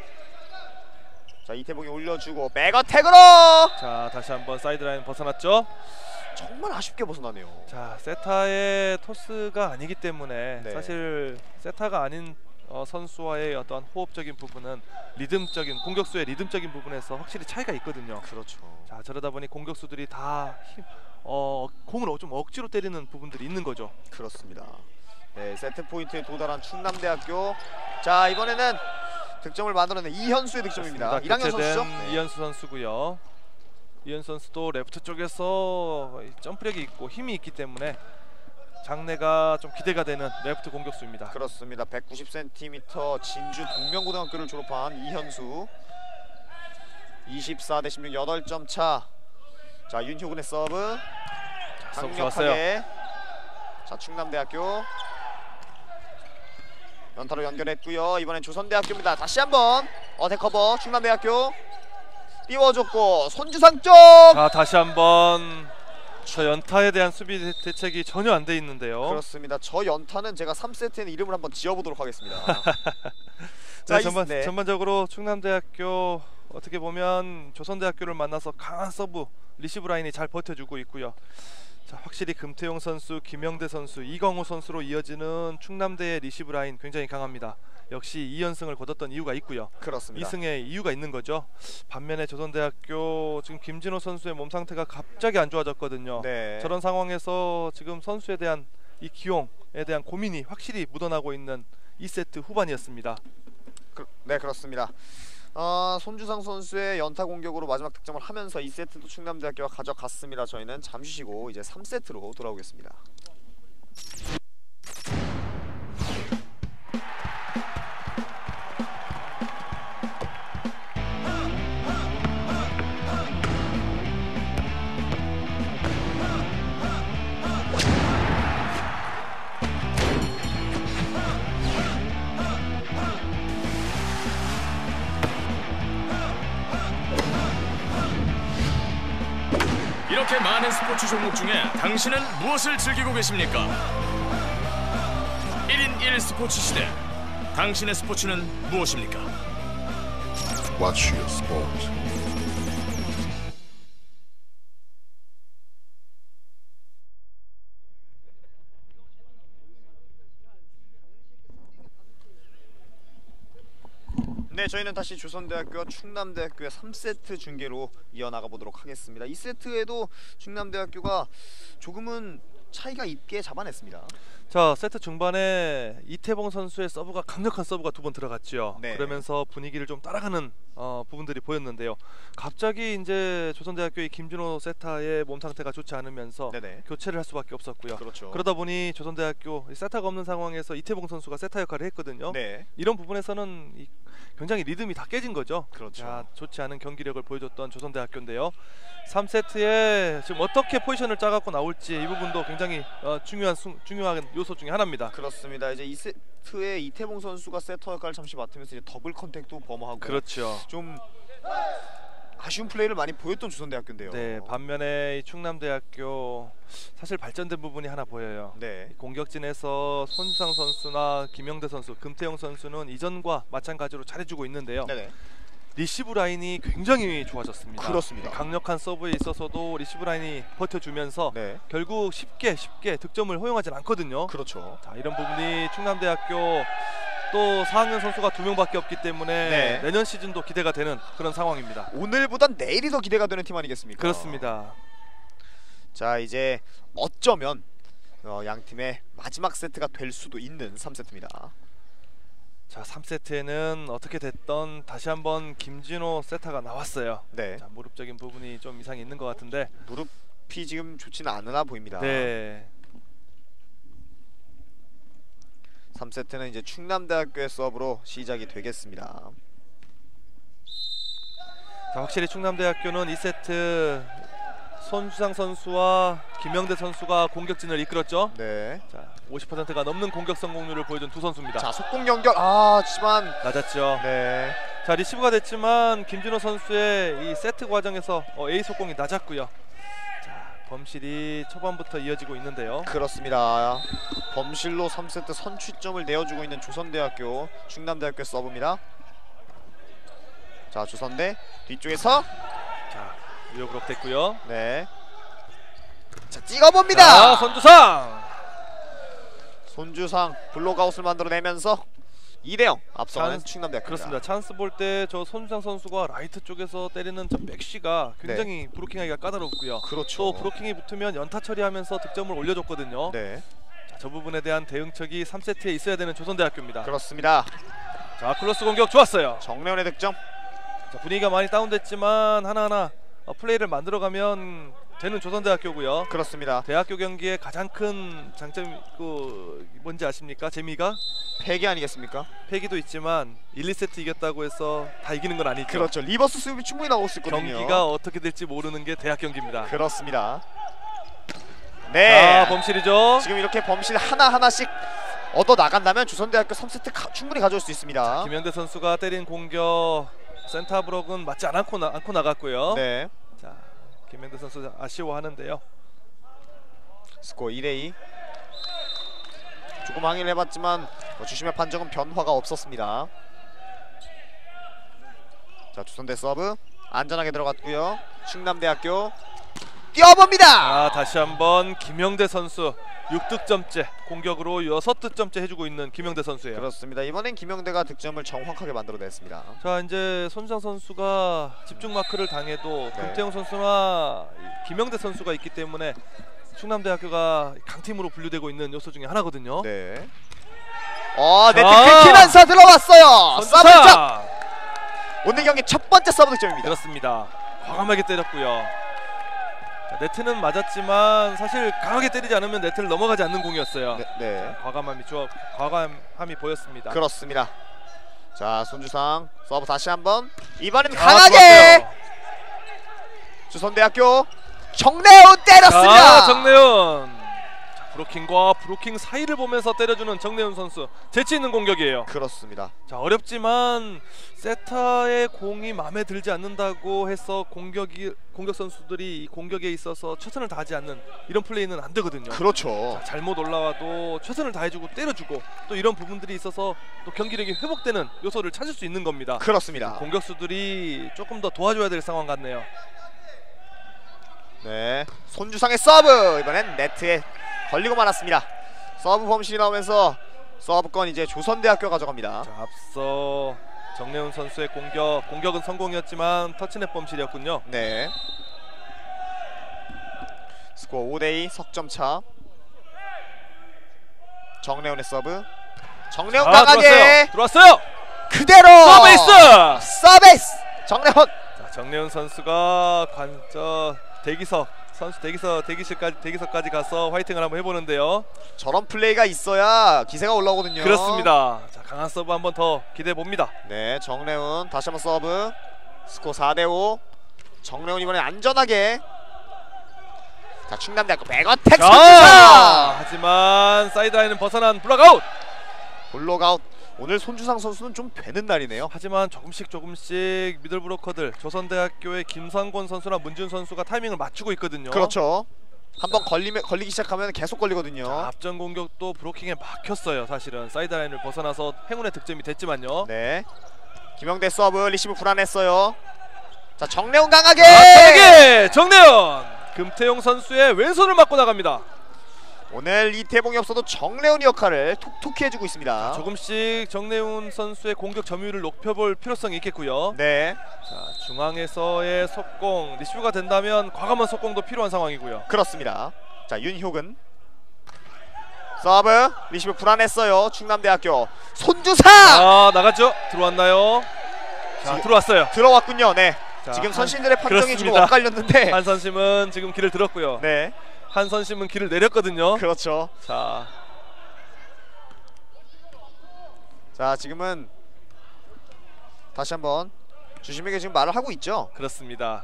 자, 이태봉이 올려주고 백어택으로. 자, 다시 한번 사이드라인 벗어났죠. 정말 아쉽게 벗어나네요. 자, 세타의 토스가 아니기 때문에 네. 사실 세타가 아닌 어, 선수와의 어떤 호흡적인 부분은 리듬적인 공격수의 리듬적인 부분에서 확실히 차이가 있거든요. 그렇죠. 자, 저러다 보니 공격수들이 다 힘, 어, 공을 좀 억지로 때리는 부분들이 있는 거죠. 그렇습니다. 네, 세트 포인트에 도달한 충남대학교. 자, 이번에는 득점을 만들어낸 이현수의 득점입니다. 일 학년 선수죠? 네. 이현수 선수고요. 이현수 선수도 레프트 쪽에서 점프력이 있고 힘이 있기 때문에 장래가 좀 기대가 되는 레프트 공격수입니다. 그렇습니다. 백구십 센티미터 진주 동명고등학교를 졸업한 이현수. 이십사 대 십육, 여덟 점 차. 자, 윤효근의 서브. 서브 강력하게. 자, 충남대학교 연타로 연결했고요. 이번엔 조선대학교입니다. 다시 한번 어택 커버. 충남대학교 띄워줬고 손주상 쪽. 자, 다시 한번 저 연타에 대한 수비 대, 대책이 전혀 안 돼 있는데요. 그렇습니다. 저 연타는 제가 삼 세트에는 이름을 한번 지어보도록 하겠습니다. 자, 자, 전반, 네. 전반적으로 충남대학교 어떻게 보면 조선대학교를 만나서 강한 서브 리시브 라인이 잘 버텨주고 있고요. 자, 확실히 금태용 선수, 김영대 선수, 이광호 선수로 이어지는 충남대의 리시브 라인 굉장히 강합니다. 역시 이 연승을 거뒀던 이유가 있고요. 그렇습니다. 이 승의 이유가 있는 거죠. 반면에 조선대학교 지금 김진호 선수의 몸 상태가 갑자기 안 좋아졌거든요. 네. 저런 상황에서 지금 선수에 대한 이 기용에 대한 고민이 확실히 묻어나고 있는 이 세트 후반이었습니다. 그, 네, 그렇습니다. 어, 손주상 선수의 연타 공격으로 마지막 득점을 하면서 이 세트도 충남대학교가 가져갔습니다. 저희는 잠시 쉬고 이제 삼 세트로 돌아오겠습니다. 이렇게 많은 스포츠 종목 중에 당신은 무엇을 즐기고 계십니까? 일 인 일 스포츠 시대. 당신의 스포츠는 무엇입니까? Watch your sport. 네, 저희는 다시 조선대학교와 충남대학교의 삼 세트 중계로 이어나가 보도록 하겠습니다. 이 세트에도 충남대학교가 조금은 차이가 있게 잡아냈습니다. 자, 세트 중반에 이태봉 선수의 서브가 강력한 서브가 두 번 들어갔죠. 네. 그러면서 분위기를 좀 따라가는 어, 부분들이 보였는데요. 갑자기 이제 조선대학교의 김준호 세타의 몸 상태가 좋지 않으면서 네네. 교체를 할 수밖에 없었고요. 그렇죠. 그러다 보니 조선대학교 세타가 없는 상황에서 이태봉 선수가 세타 역할을 했거든요. 네. 이런 부분에서는 이 굉장히 리듬이 다 깨진 거죠. 그렇죠. 자, 좋지 않은 경기력을 보여줬던 조선대학교인데요. 삼 세트에 지금 어떻게 포지션을 짜갖고 나올지 이 부분도 굉장히 어, 중요한 수, 중요한 요소 중에 하나입니다. 그렇습니다. 이제 이 세트에 이태봉 선수가 세터 역할을 잠시 맡으면서 이제 더블 컨택도 범하고 그렇죠. 좀 아쉬운 플레이를 많이 보였던 조선대학교인데요. 네, 반면에 이 충남대학교 사실 발전된 부분이 하나 보여요. 네. 공격진에서 손주상 선수나 김영대 선수, 금태영 선수는 이전과 마찬가지로 잘해주고 있는데요. 네네. 리시브 라인이 굉장히 좋아졌습니다. 그렇습니다. 강력한 서브에 있어서도 리시브 라인이 버텨주면서 네. 결국 쉽게 쉽게 득점을 허용하진 않거든요. 그렇죠. 자, 이런 부분이 충남대학교 또 사 학년 선수가 두 명밖에 없기 때문에 네. 내년 시즌도 기대가 되는 그런 상황입니다. 오늘보단 내일이 더 기대가 되는 팀 아니겠습니까? 그렇습니다. 자, 이제 어쩌면 어, 양 팀의 마지막 세트가 될 수도 있는 삼 세트입니다. 자, 삼 세트에는 어떻게 됐던 다시 한번 김진호 세타가 나왔어요. 네. 자, 무릎적인 부분이 좀 이상이 있는 것 같은데 무릎이 지금 좋지는 않으나 보입니다. 네. 삼 세트는 이제 충남대학교의 서브로 시작이 되겠습니다. 자, 확실히 충남대학교는 이 세트 손주상 선수와 김영대 선수가 공격진을 이끌었죠. 네. 자, 오십 퍼센트가 넘는 공격 성공률을 보여준 두 선수입니다. 자, 속공 연결. 아, 하지만 낮았죠. 네. 자, 리시브가 됐지만 김진호 선수의 이 세트 과정에서 어, A 속공이 낮았고요. 자, 범실이 초반부터 이어지고 있는데요. 그렇습니다. 범실로 삼 세트 선취점을 내어주고 있는 조선대학교, 충남대학교 서브입니다. 자, 조선대 뒤쪽에서 자, 유효브록 됐고요. 네. 자, 찍어봅니다. 자, 손주상. 손주상 블록아웃을 만들어내면서 이 대 영 앞서가는 찬스, 충남대학교입니다. 그렇습니다. 찬스 볼 때 저 손주상 선수가 라이트 쪽에서 때리는 저 백시가 굉장히 네. 브로킹하기가 까다롭고요. 그렇죠. 또 브로킹이 붙으면 연타 처리하면서 득점을 올려줬거든요. 네. 자, 저 부분에 대한 대응책이 삼 세트에 있어야 되는 조선대학교입니다. 그렇습니다. 자, 클로스 공격 좋았어요. 정래원의 득점. 자, 분위기가 많이 다운됐지만 하나하나 어, 플레이를 만들어가면 되는 조선대학교고요. 그렇습니다. 대학교 경기의 가장 큰 장점이 그 뭔지 아십니까? 재미가? 패기 아니겠습니까? 패기도 있지만 일, 이 세트 이겼다고 해서 다 이기는 건 아니죠. 그렇죠. 리버스 수입이 충분히 나올 수 있거든요. 경기가 어떻게 될지 모르는 게 대학 경기입니다. 그렇습니다. 네. 자, 범실이죠. 지금 이렇게 범실 하나하나씩 얻어 나간다면 조선대학교 삼 세트 가, 충분히 가져올 수 있습니다. 자, 김현대 선수가 때린 공격 센터 브록은 맞지 않고, 나, 않고 나갔고요. 네. 자, 김현대 선수 아쉬워하는데요. 스코어 이 대 이. 조금 항의를 해봤지만 뭐 주심의 판정은 변화가 없었습니다. 자, 조선대 서브 안전하게 들어갔고요. 충남대학교 뛰어봅니다. 아, 다시 한번 김영대 선수 육 득점째 공격으로 여섯 득점째 해주고 있는 김영대 선수예요. 그렇습니다. 이번엔 김영대가 득점을 정확하게 만들어냈습니다. 자, 이제 손주상 선수가 집중 마크를 당해도 네. 금태용 선수나 김영대 선수가 있기 때문에 충남대학교가 강팀으로 분류되고 있는 요소 중에 하나거든요. 네. 어, 네트 자, 긁히면서 들어왔어요. 서브 득점. 선주상! 오늘 경기 첫 번째 서브 득점입니다. 그렇습니다. 과감하게 때렸고요. 자, 네트는 맞았지만 사실 강하게 때리지 않으면 네트를 넘어가지 않는 공이었어요. 네, 네. 과감함이 좋아, 과감함이 보였습니다. 그렇습니다. 자, 손주상 서브 다시 한번. 이번엔 아, 강하게. 좋았어요. 조선대학교 정래훈 때렸습니다. 자, 정래훈. 자, 브로킹과 브로킹 사이를 보면서 때려주는 정내훈 선수. 재치 있는 공격이에요. 그렇습니다. 자, 어렵지만 세타의 공이 마음에 들지 않는다고 해서 공격이 공격 선수들이 이 공격에 있어서 최선을 다하지 않는 이런 플레이는 안 되거든요. 그렇죠. 자, 잘못 올라와도 최선을 다해주고 때려주고 또 이런 부분들이 있어서 또 경기력이 회복되는 요소를 찾을 수 있는 겁니다. 그렇습니다. 공격수들이 조금 더 도와줘야 될 상황 같네요. 네, 손주상의 서브 이번엔 네트에 걸리고 말았습니다. 서브 범실이 나오면서 서브권 이제 조선대학교 가져갑니다. 자, 앞서 정내훈 선수의 공격 공격은 성공이었지만 터치넷 범실이었군요. 네. 스코어 오 대 이 석점차. 정내훈의 서브. 정내훈 아, 강하게 들어왔어요. 들어왔어요. 그대로 서비스. 서비스. 정내훈. 자, 정내훈 선수가 관저 대기석 선수 대기석 대기실까지 대기석까지 가서 화이팅을 한번 해보는데요. 저런 플레이가 있어야 기세가 올라오거든요. 그렇습니다. 자, 강한 서브 한번 더 기대해 봅니다. 네, 정래훈 다시 한번 서브. 스코어 사 대 오. 정래훈 이번에 안전하게. 자, 충남대학교 백어택 자, 선수상. 하지만 사이드라인은 벗어난 블록아웃. 블록아웃. 오늘 손주상 선수는 좀 되는 날이네요. 하지만 조금씩 조금씩 미들 브로커들 조선대학교의 김상권 선수나 문준 선수가 타이밍을 맞추고 있거든요. 그렇죠. 한번 걸리면 걸리기 시작하면 계속 걸리거든요. 자, 앞전 공격도 브로킹에 막혔어요. 사실은 사이드라인을 벗어나서 행운의 득점이 됐지만요. 네. 김영대 서브 리시브 불안했어요. 자, 정래훈 강하게. 강하게 정내훈. 금태용 선수의 왼손을 맞고 나갑니다. 오늘 이태봉이 없어도 정래훈이 역할을 톡톡히 해주고 있습니다. 조금씩 정내훈 선수의 공격 점유율을 높여볼 필요성이 있겠고요. 네. 자, 중앙에서의 속공 리시브가 된다면 과감한 속공도 필요한 상황이고요. 그렇습니다. 자, 윤효근 서브 리시브 불안했어요. 충남대학교 손주상. 아, 나갔죠? 들어왔나요? 자, 지금- 들어왔어요. 들어왔군요. 네. 자, 지금 한- 선신들의 판정이 지금 그렇습니다. 엇갈렸는데. 한 선심은 지금 길을 들었고요. 네. 한 선심은 길을 내렸거든요. 그렇죠. 자, 자, 지금은 다시 한번 주심에게 지금 말을 하고 있죠. 그렇습니다.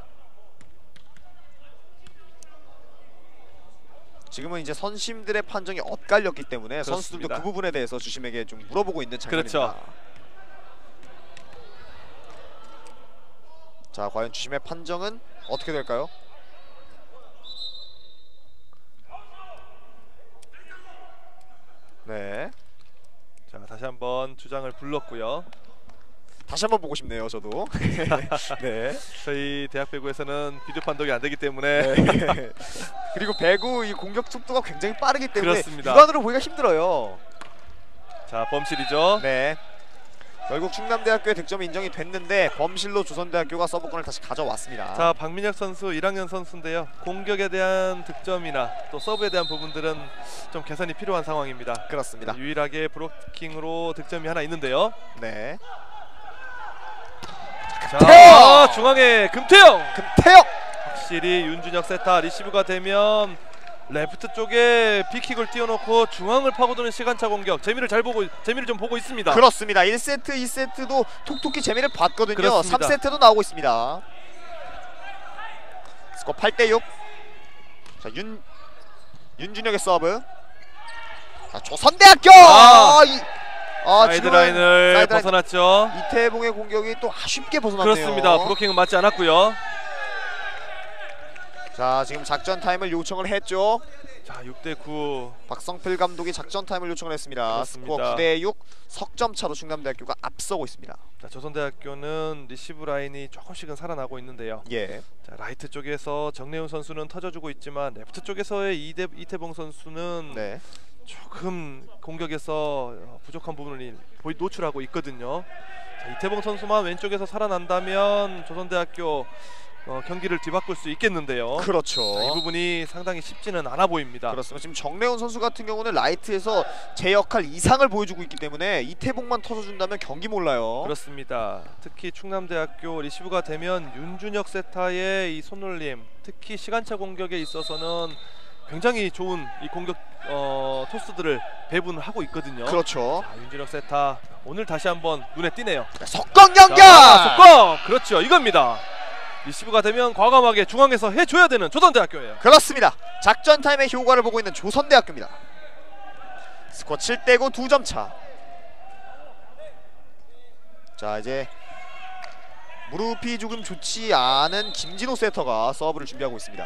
지금은 이제 선심들의 판정이 엇갈렸기 때문에 그렇습니다. 선수들도 그 부분에 대해서 주심에게 좀 물어보고 있는 장면입니다. 그렇죠. 자, 과연 주심의 판정은 어떻게 될까요? 네. 자, 다시 한번 주장을 불렀고요. 다시 한번 보고 싶네요, 저도. 네. 저희 대학 배구에서는 비디오 판독이 안 되기 때문에 네. 그리고 배구 이 공격 속도가 굉장히 빠르기 때문에 그렇습니다. 육안으로 보기가 힘들어요. 자, 범실이죠. 네. 결국 충남대학교의 득점이 인정이 됐는데 범실로 조선대학교가 서브권을 다시 가져왔습니다. 자, 박민혁 선수 일 학년 선수인데요. 공격에 대한 득점이나 또 서브에 대한 부분들은 좀 개선이 필요한 상황입니다. 그렇습니다. 유일하게 브로킹으로 득점이 하나 있는데요. 네. 자, 금태영! 중앙에 금태영. 금태영! 확실히 윤준혁 세타 리시브가 되면 레프트 쪽에 빅킥을 띄워놓고 중앙을 파고드는 시간차 공격 재미를 잘 보고 재미를 좀 보고 있습니다. 그렇습니다. 일 세트, 이 세트도 톡톡히 재미를 봤거든요. 그렇습니다. 삼 세트도 나오고 있습니다. 스코어 팔 대 육. 자, 윤 윤준혁의 서브. 자, 조선대학교. 아, 아, 이, 아 사이드라인을 사이드라인. 벗어났죠. 이태봉의 공격이 또 아쉽게 벗어났네요. 그렇습니다. 브로킹은 맞지 않았고요. 자, 지금 작전 타임을 요청을 했죠. 자, 육 대 구. 박성필 감독이 작전 타임을 요청을 했습니다. 그렇습니다. 스코어 구 대 육. 석점 차로 충남대학교가 앞서고 있습니다. 자, 조선대학교는 리시브 라인이 조금씩은 살아나고 있는데요. 예. 자, 라이트 쪽에서 정내훈 선수는 터져주고 있지만 레프트 쪽에서의 이대, 이태봉 선수는 네. 조금 공격에서 부족한 부분을 보이 노출하고 있거든요. 자, 이태봉 선수만 왼쪽에서 살아난다면 조선대학교 어, 경기를 뒤바꿀 수 있겠는데요. 그렇죠. 자, 이 부분이 상당히 쉽지는 않아 보입니다. 그렇습니다. 지금 정래훈 선수 같은 경우는 라이트에서 제 역할 이상을 보여주고 있기 때문에 이태봉만 터져준다면 경기 몰라요. 그렇습니다. 특히 충남대학교 리시브가 되면 윤준혁 세타의 이 손놀림, 특히 시간차 공격에 있어서는 굉장히 좋은 이 공격 어, 토스들을 배분을 하고 있거든요. 그렇죠. 자, 윤준혁 세타 오늘 다시 한번 눈에 띄네요. 석권 연결. 자, 속공! 그렇죠. 이겁니다. 리시브가 되면 과감하게 중앙에서 해줘야 되는 조선대학교예요. 그렇습니다. 작전 타임의 효과를 보고 있는 조선대학교입니다. 스코어 칠 대 구 두 점 차. 자, 이제 무릎이 조금 좋지 않은 김진호 세터가 서브를 준비하고 있습니다.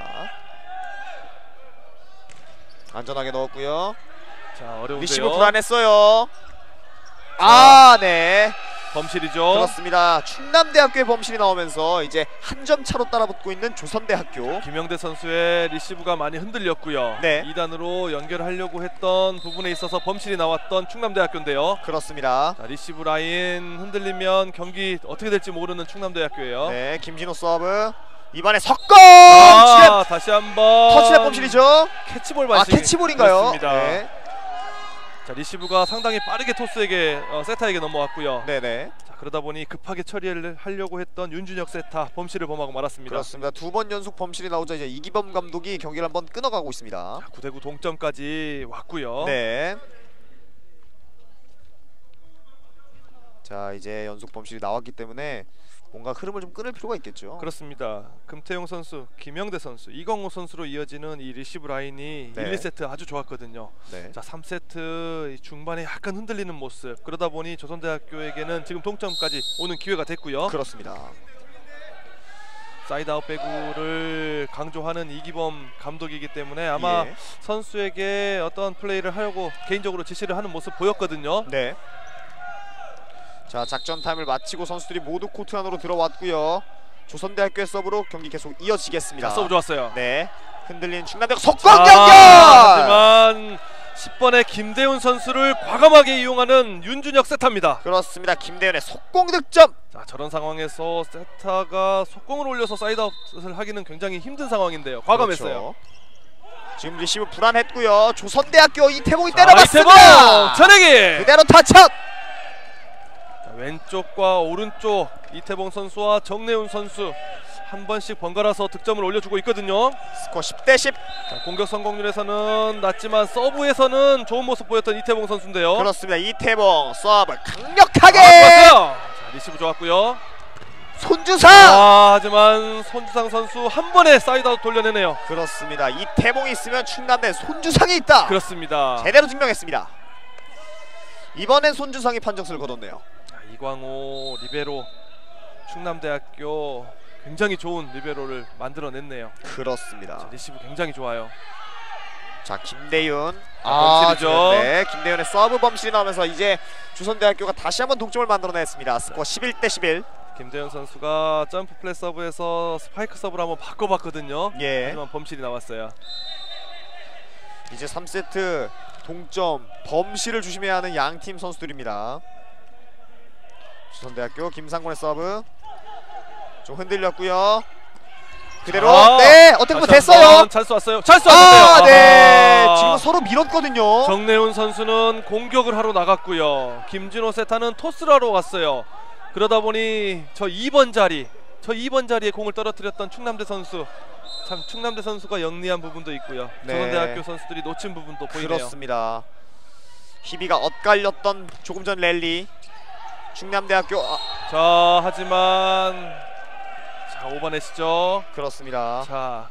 안전하게 넣었고요. 자, 어려운데요. 리시브 불안했어요. 아, 네. 범실이죠. 그렇습니다. 충남대학교의 범실이 나오면서 이제 한 점 차로 따라붙고 있는 조선대학교. 김영대 선수의 리시브가 많이 흔들렸고요. 네. 이 단으로 연결하려고 했던 부분에 있어서 범실이 나왔던 충남대학교인데요. 그렇습니다. 자, 리시브 라인 흔들리면 경기 어떻게 될지 모르는 충남대학교예요. 네, 김진호 서브. 이번에 석권! 아, 다시 한번 터치넷 범실이죠. 캐치볼 아, 반칙. 캐치볼인가요? 그렇습니다. 네. 자, 리시브가 상당히 빠르게 토스에게 어, 세타에게 넘어왔고요. 네네. 자, 그러다 보니 급하게 처리를 하려고 했던 윤준혁 세타 범실을 범하고 말았습니다. 그렇습니다. 두 번 연속 범실이 나오자 이제 이기범 감독이 경기를 한번 끊어가고 있습니다. 구 대 구 동점까지 왔고요. 네. 자, 이제 연속 범실이 나왔기 때문에 뭔가 흐름을 좀 끊을 필요가 있겠죠. 그렇습니다. 금태용 선수, 김영대 선수, 이광호 선수로 이어지는 이 리시브 라인이 네. 일, 이 세트 아주 좋았거든요. 네. 자, 삼 세트 중반에 약간 흔들리는 모습. 그러다 보니 조선대학교에게는 지금 동점까지 오는 기회가 됐고요. 그렇습니다. 사이드아웃 배구를 강조하는 이기범 감독이기 때문에 아마 예. 선수에게 어떤 플레이를 하려고 개인적으로 지시를 하는 모습 보였거든요. 네. 자, 작전 타임을 마치고 선수들이 모두 코트 안으로 들어왔고요. 조선대학교의 서브로 경기 계속 이어지겠습니다. 자, 서브 좋았어요. 네. 흔들리는 충남대학 석권 연결! 하지만 십 번의 김대훈 선수를 과감하게 이용하는 윤준혁 세타입니다. 그렇습니다. 김대현의 속공 득점. 자, 저런 상황에서 세타가 속공을 올려서 사이드아웃을 하기는 굉장히 힘든 상황인데요. 과감했어요. 그렇죠. 지금 리시브 불안했고요. 조선대학교 이태봉이 자, 때려봤습니다. 이태봉 전액이 그대로 타ছত. 왼쪽과 오른쪽 이태봉 선수와 정내훈 선수 한 번씩 번갈아서 득점을 올려주고 있거든요. 스코어 십 대 십. 자, 공격 성공률에서는 낮지만 서브에서는 좋은 모습 보였던 이태봉 선수인데요. 그렇습니다. 이태봉 서브 강력하게. 아, 좋았어요. 자, 리시브 좋았고요. 손주상. 아, 하지만 손주상 선수 한 번에 사이드아웃 돌려내네요. 그렇습니다. 이태봉이 있으면 충남대 손주상이 있다. 그렇습니다. 제대로 증명했습니다. 이번엔 손주상이 판정수를 거뒀네요. 자, 이광호 리베로 충남대학교 굉장히 좋은 리베로를 만들어냈네요. 그렇습니다. 자, 리시브 굉장히 좋아요. 자, 김대윤. 아, 범실이죠. 네, 김대윤의 서브 범실이 나오면서 이제 조선대학교가 다시 한번 동점을 만들어냈습니다. 스코어 십일 대 십일. 김대현 선수가 점프 플랫 서브에서 스파이크 서브를 한번 바꿔봤거든요. 예. 하지만 범실이 나왔어요. 이제 삼 세트 동점 범실을 조심해야 하는 양팀 선수들입니다. 조선대학교 김상권의 서브 좀 흔들렸고요. 그대로. 자, 네, 어떻게 보면 됐어요. 찬스 왔어요. 찬스 왔는데요. 아, 네. 아하. 지금 서로 밀었거든요. 정내훈 선수는 공격을 하러 나갔고요. 김진호 세타는 토스를 하러 왔어요. 그러다 보니 저 이 번 자리, 저 이 번 자리에 공을 떨어뜨렸던 충남대 선수, 참 충남대 선수가 영리한 부분도 있고요. 네. 조선대학교 선수들이 놓친 부분도 보이네요. 그렇습니다. 희비가 엇갈렸던 조금 전 랠리. 충남대학교. 아, 자, 하지만 자, 오버넷이죠. 그렇습니다. 자,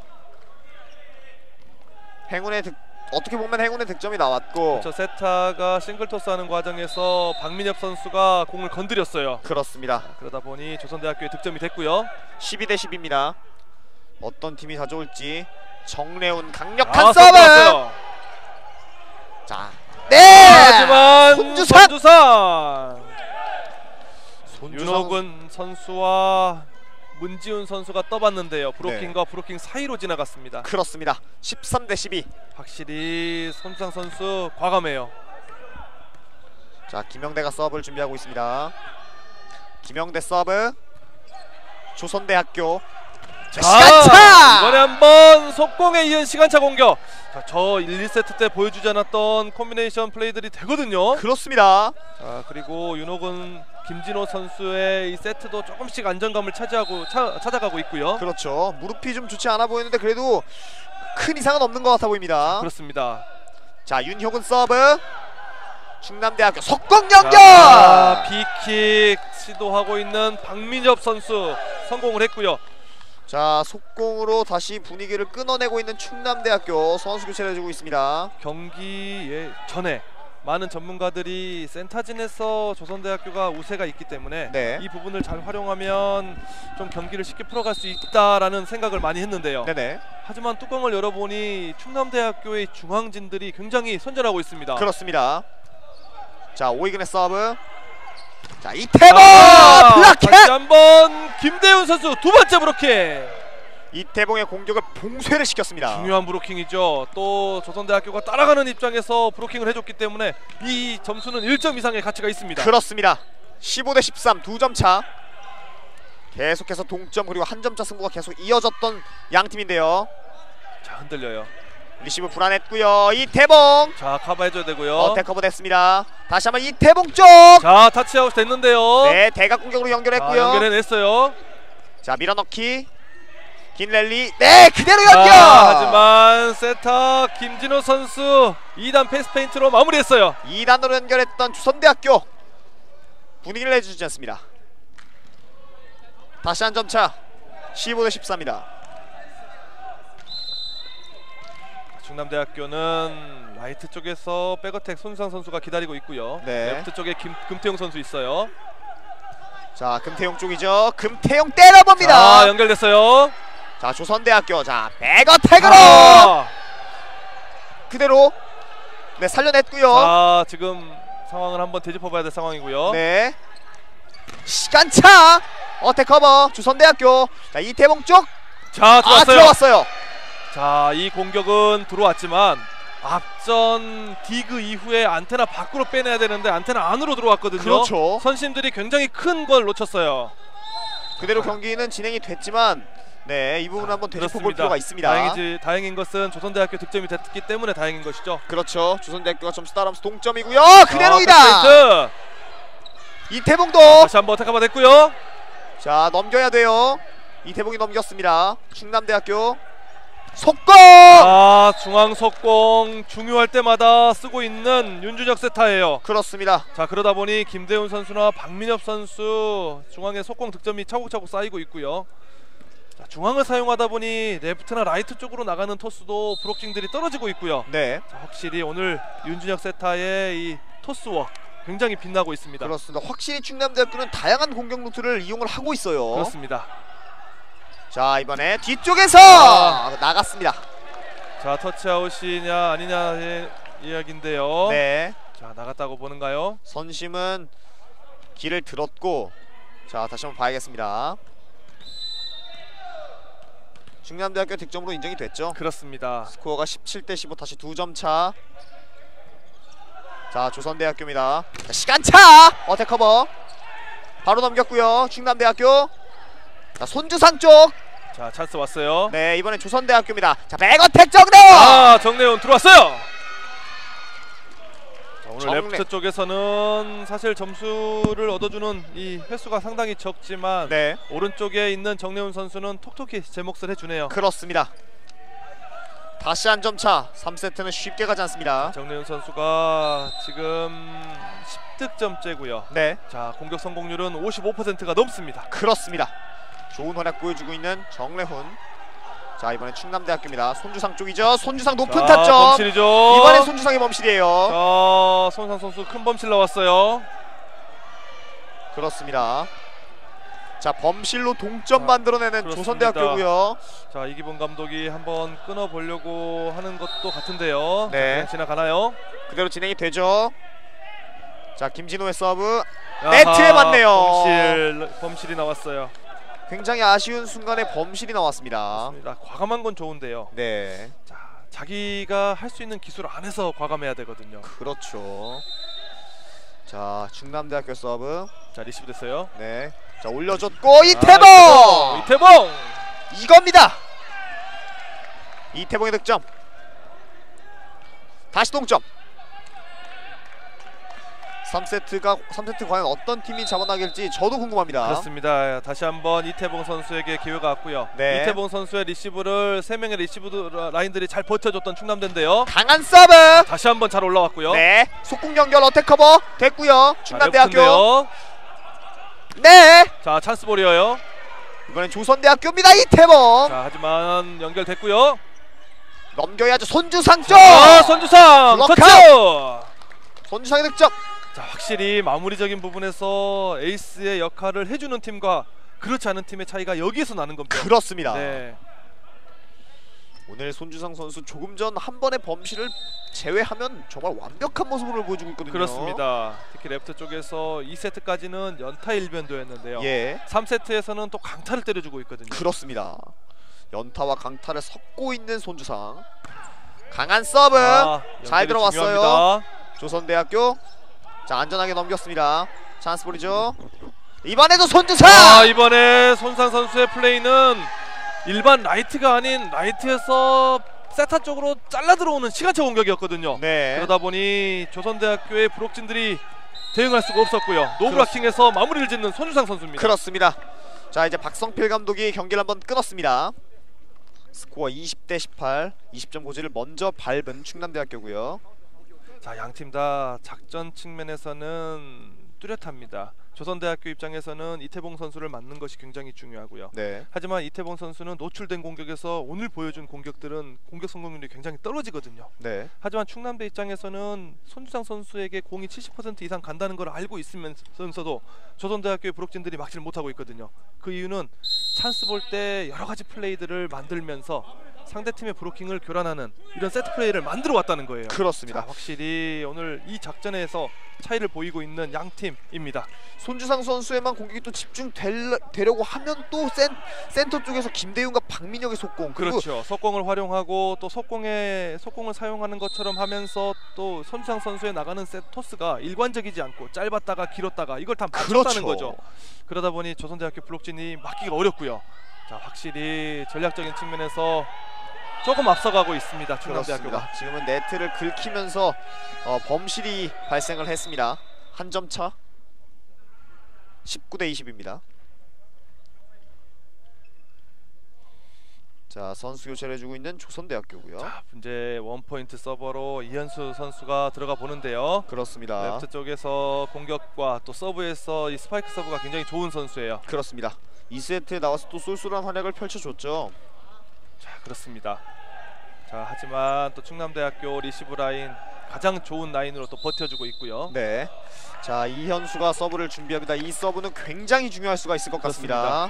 행운의 득, 어떻게 보면 행운의 득점이 나왔고. 저 세타가 싱글 토스하는 과정에서 박민엽 선수가 공을 건드렸어요. 그렇습니다. 그러다 보니 조선대학교의 득점이 됐고요. 십이 대 십입니다. 어떤 팀이 가져올지. 정래훈 강력한 아, 서브. 서브 자, 네. 하지만 손주상. 손주상. 손주상. 윤호근 선수와 문지훈 선수가 떠봤는데요. 브로킹과 네. 브로킹 사이로 지나갔습니다. 그렇습니다. 십삼 대 십이. 확실히 손주상 선수 과감해요. 자, 김영대가 서브를 준비하고 있습니다. 김영대 서브. 조선대학교. 자, 시간차. 이번에 한번 속공에 이은 시간차 공격. 자, 저 일, 이 세트 때 보여주지 않았던 콤비네이션 플레이들이 되거든요. 그렇습니다. 자, 그리고 윤호근, 김진호 선수의 이 세트도 조금씩 안정감을 차지하고 차, 찾아가고 있고요. 그렇죠. 무릎이 좀 좋지 않아 보이는데 그래도 큰 이상은 없는 것 같아 보입니다. 그렇습니다. 자, 윤효근 서브. 충남대학교 속공 연결. 자, 비킥 시도하고 있는 박민엽 선수 성공을 했고요. 자, 속공으로 다시 분위기를 끊어내고 있는 충남대학교 선수 교체를 해주고 있습니다. 경기 전에 많은 전문가들이 센타진에서 조선대학교가 우세가 있기 때문에 네. 이 부분을 잘 활용하면 좀 경기를 쉽게 풀어갈 수 있다라는 생각을 많이 했는데요. 네네. 하지만 뚜껑을 열어보니 충남대학교의 중앙진들이 굉장히 선전하고 있습니다. 그렇습니다. 자, 오이근의 서브. 자, 이태봉 아, 블락해. 다시 한번 김대훈 선수 두 번째 브로킹. 이태봉의 공격을 봉쇄를 시켰습니다. 중요한 브로킹이죠. 또 조선대학교가 따라가는 입장에서 브로킹을 해줬기 때문에 이 점수는 일 점 이상의 가치가 있습니다. 그렇습니다. 십오 대 십삼 두 점 차. 계속해서 동점 그리고 한 점 차 승부가 계속 이어졌던 양 팀인데요. 자, 흔들려요. 리시브 불안했고요. 이태봉. 자, 커버해줘야 되고요. 어, 태커버 됐습니다. 다시 한번 이태봉 쪽. 자, 타치아웃 됐는데요. 네, 대각 공격으로 연결했고요. 자, 연결해냈어요. 자, 밀어넣기. 긴 랠리. 네, 그대로 연결. 자, 하지만 세타 김진호 선수 이 단 패스 페인트로 마무리했어요. 이 단으로 연결했던 조선대학교 분위기를 내주지 않습니다. 다시 한 점 차. 십오 대 십사입니다. 충남대학교는 라이트 쪽에서 백어택 손수상 선수가 기다리고 있고요. 네. 레프트 쪽에 김, 금태용 선수 있어요. 자, 금태용 쪽이죠. 금태용 때려봅니다. 자, 연결됐어요. 자, 조선대학교. 자, 백어택으로 아! 그대로 네, 살려냈고요. 자, 지금 상황을 한번 되짚어봐야 될 상황이고요. 네, 시간차. 어택 커버 조선대학교. 자, 이태봉 쪽. 자, 들어왔어요. 아, 들어왔어요. 자, 이 공격은 들어왔지만 앞전 디그 이후에 안테나 밖으로 빼내야 되는데 안테나 안으로 들어왔거든요. 그렇죠. 선심들이 굉장히 큰 걸 놓쳤어요. 그대로 경기는 진행이 됐지만 네, 이 부분 한번 되짚어볼 그렇습니다. 필요가 있습니다. 다행이지, 다행인 것은 조선대학교 득점이 됐기 때문에 다행인 것이죠. 그렇죠. 조선대학교가 점수 따라하면서 동점이고요. 그대로이다. 자, 이태봉도 다시 한번 어택 한번 됐고요. 자, 넘겨야 돼요. 이태봉이 넘겼습니다. 충남대학교 속공. 아, 중앙 속공 중요할 때마다 쓰고 있는 윤준혁 세타예요. 그렇습니다. 자, 그러다 보니 김대훈 선수나 박민엽 선수 중앙의 속공 득점이 차곡차곡 쌓이고 있고요. 자, 중앙을 사용하다 보니 레프트나 라이트 쪽으로 나가는 토스도 브로킹들이 떨어지고 있고요. 네, 자, 확실히 오늘 윤준혁 세타의 이 토스워 굉장히 빛나고 있습니다. 그렇습니다. 확실히 충남대학교는 다양한 공격 루트를 이용을 하고 있어요. 그렇습니다. 자, 이번에 뒤쪽에서 아. 나갔습니다. 자, 터치아웃이냐 아니냐의 이야기인데요. 네, 자, 나갔다고 보는가요? 선심은 길을 들었고, 자, 다시 한번 봐야겠습니다. 충남대학교 득점으로 인정이 됐죠. 그렇습니다. 스코어가 십칠 대 십오, 다시 두 점 차. 자, 조선대학교입니다. 자, 시간차. 어택 커버 바로 넘겼고요. 충남대학교. 자, 손주상 쪽. 자, 찬스 왔어요. 네, 이번엔 조선대학교입니다. 자, 백어택 정대원. 아, 정내훈 들어왔어요. 자, 오늘 정내. 레프트 쪽에서는 사실 점수를 얻어주는 이 횟수가 상당히 적지만 네, 오른쪽에 있는 정내훈 선수는 톡톡히 제 몫을 해주네요. 그렇습니다. 다시 한 점 차. 삼 세트는 쉽게 가지 않습니다. 정내훈 선수가 지금 십 득점째고요. 네, 자, 공격 성공률은 오십오 퍼센트가 넘습니다. 그렇습니다. 좋은 활약 보여주고 있는 정래훈. 자, 이번엔 충남대학교입니다. 손주상 쪽이죠. 손주상 높은 자, 타점. 범실이죠. 이번엔 손주상의 범실이에요. 자, 손상 선수 큰 범실 나왔어요. 그렇습니다. 자, 범실로 동점 자, 만들어내는 그렇습니다. 조선대학교고요. 자, 이기본 감독이 한번 끊어보려고 하는 것도 같은데요. 네. 자, 그냥 지나가나요? 그대로 진행이 되죠. 자, 김진호의 서브. 야하, 네트에 맞네요. 범실, 범실이 나왔어요. 굉장히 아쉬운 순간에 범실이 나왔습니다. 맞습니다. 과감한 건 좋은데요. 네, 자, 자기가 할 수 있는 기술 안에서 과감해야 되거든요. 그렇죠. 자, 충남대학교 서브. 자, 리시브 됐어요. 네, 자, 올려줬고 이태봉. 아, 이태봉! 이태봉! 이겁니다. 이태봉의 득점. 다시 동점. 삼 세트가 삼 세트 과연 어떤 팀이 잡아나길지 저도 궁금합니다. 그렇습니다. 다시 한번 이태봉 선수에게 기회가 왔고요. 네. 이태봉 선수의 리시브를 세 명의 리시브 라인들이 잘 버텨줬던 충남대인데요. 강한 서브. 다시 한번 잘 올라왔고요. 네, 속공 연결 어택 커버 됐고요. 자, 충남대학교. 레프트인데요. 네, 자, 찬스볼이에요. 이번엔 조선대학교입니다. 이태봉. 자, 하지만 연결됐고요. 넘겨야죠. 손주상 쪽. 아, 손주상 블록아웃! 터치. 손주상의 득점. 자, 확실히 마무리적인 부분에서 에이스의 역할을 해주는 팀과 그렇지 않은 팀의 차이가 여기에서 나는 겁니다. 그렇습니다. 네. 오늘 손주상 선수 조금 전 한 번의 범실을 제외하면 정말 완벽한 모습을 보여주고 있거든요. 그렇습니다. 특히 레프트 쪽에서 이 세트까지는 연타 일변도였는데요. 예, 삼 세트에서는 또 강타를 때려주고 있거든요. 그렇습니다. 연타와 강타를 섞고 있는 손주상. 강한 서브. 아, 잘 연결이 들어왔어요. 중요합니다. 조선대학교. 자, 안전하게 넘겼습니다. 찬스 볼이죠. 이번에도 손주상. 아, 이번에 손상 선수의 플레이는 일반 라이트가 아닌 라이트에서 세타 쪽으로 잘라 들어오는 시간차 공격이었거든요. 네. 그러다 보니 조선대학교의 브록진들이 대응할 수가 없었고요. 노브라킹에서 마무리를 짓는 손주상 선수입니다. 그렇습니다. 자, 이제 박성필 감독이 경기를 한번 끊었습니다. 스코어 이십 대 십팔, 이십 점 고지를 먼저 밟은 충남대학교고요. 자, 양팀 다 작전 측면에서는 뚜렷합니다. 조선대학교 입장에서는 이태봉 선수를 맞는 것이 굉장히 중요하고요. 네. 하지만 이태봉 선수는 노출된 공격에서 오늘 보여준 공격들은 공격 성공률이 굉장히 떨어지거든요. 네. 하지만 충남대 입장에서는 손주상 선수에게 공이 칠십 퍼센트 이상 간다는 걸 알고 있으면서도 조선대학교의 브록진들이 막지를 못하고 있거든요. 그 이유는 찬스 볼 때 여러 가지 플레이들을 만들면서 상대팀의 브로킹을 교란하는 이런 세트 플레이를 만들어 왔다는 거예요. 그렇습니다. 자, 확실히 오늘 이 작전에서 차이를 보이고 있는 양 팀입니다. 손주상 선수에만 공격이 또 집중되려고 하면 또 센, 센터 쪽에서 김대윤과 박민혁의 속공. 그리고 그렇죠. 속공을 활용하고 또 속공에 속공을 사용하는 것처럼 하면서 또 손주상 선수의 나가는 셋 토스가 일관적이지 않고 짧았다가 길었다가 이걸 다 맞췄다는 그렇죠. 거죠. 그러다 보니 조선대학교 블록진이 막기가 어렵고요. 자, 확실히 전략적인 측면에서 조금 앞서가고 있습니다. 충남대학교가. 그렇습니다. 지금은 네트를 긁히면서 어, 범실이 발생을 했습니다. 한 점 차. 십구 대 이십입니다. 자, 선수 교체를 해주고 있는 조선대학교고요. 자, 이제 원포인트 서버로 이현수 선수가 들어가 보는데요. 그렇습니다. 레프트 쪽에서 공격과 또 서브에서 이 스파이크 서브가 굉장히 좋은 선수예요. 그렇습니다. 이 세트에 나와서 또 쏠쏠한 활약을 펼쳐줬죠. 자, 그렇습니다. 자, 하지만 또 충남대학교 리시브 라인 가장 좋은 라인으로 또 버텨주고 있고요. 네. 자, 이현수가 서브를 준비합니다. 이 서브는 굉장히 중요할 수가 있을 것 같습니다.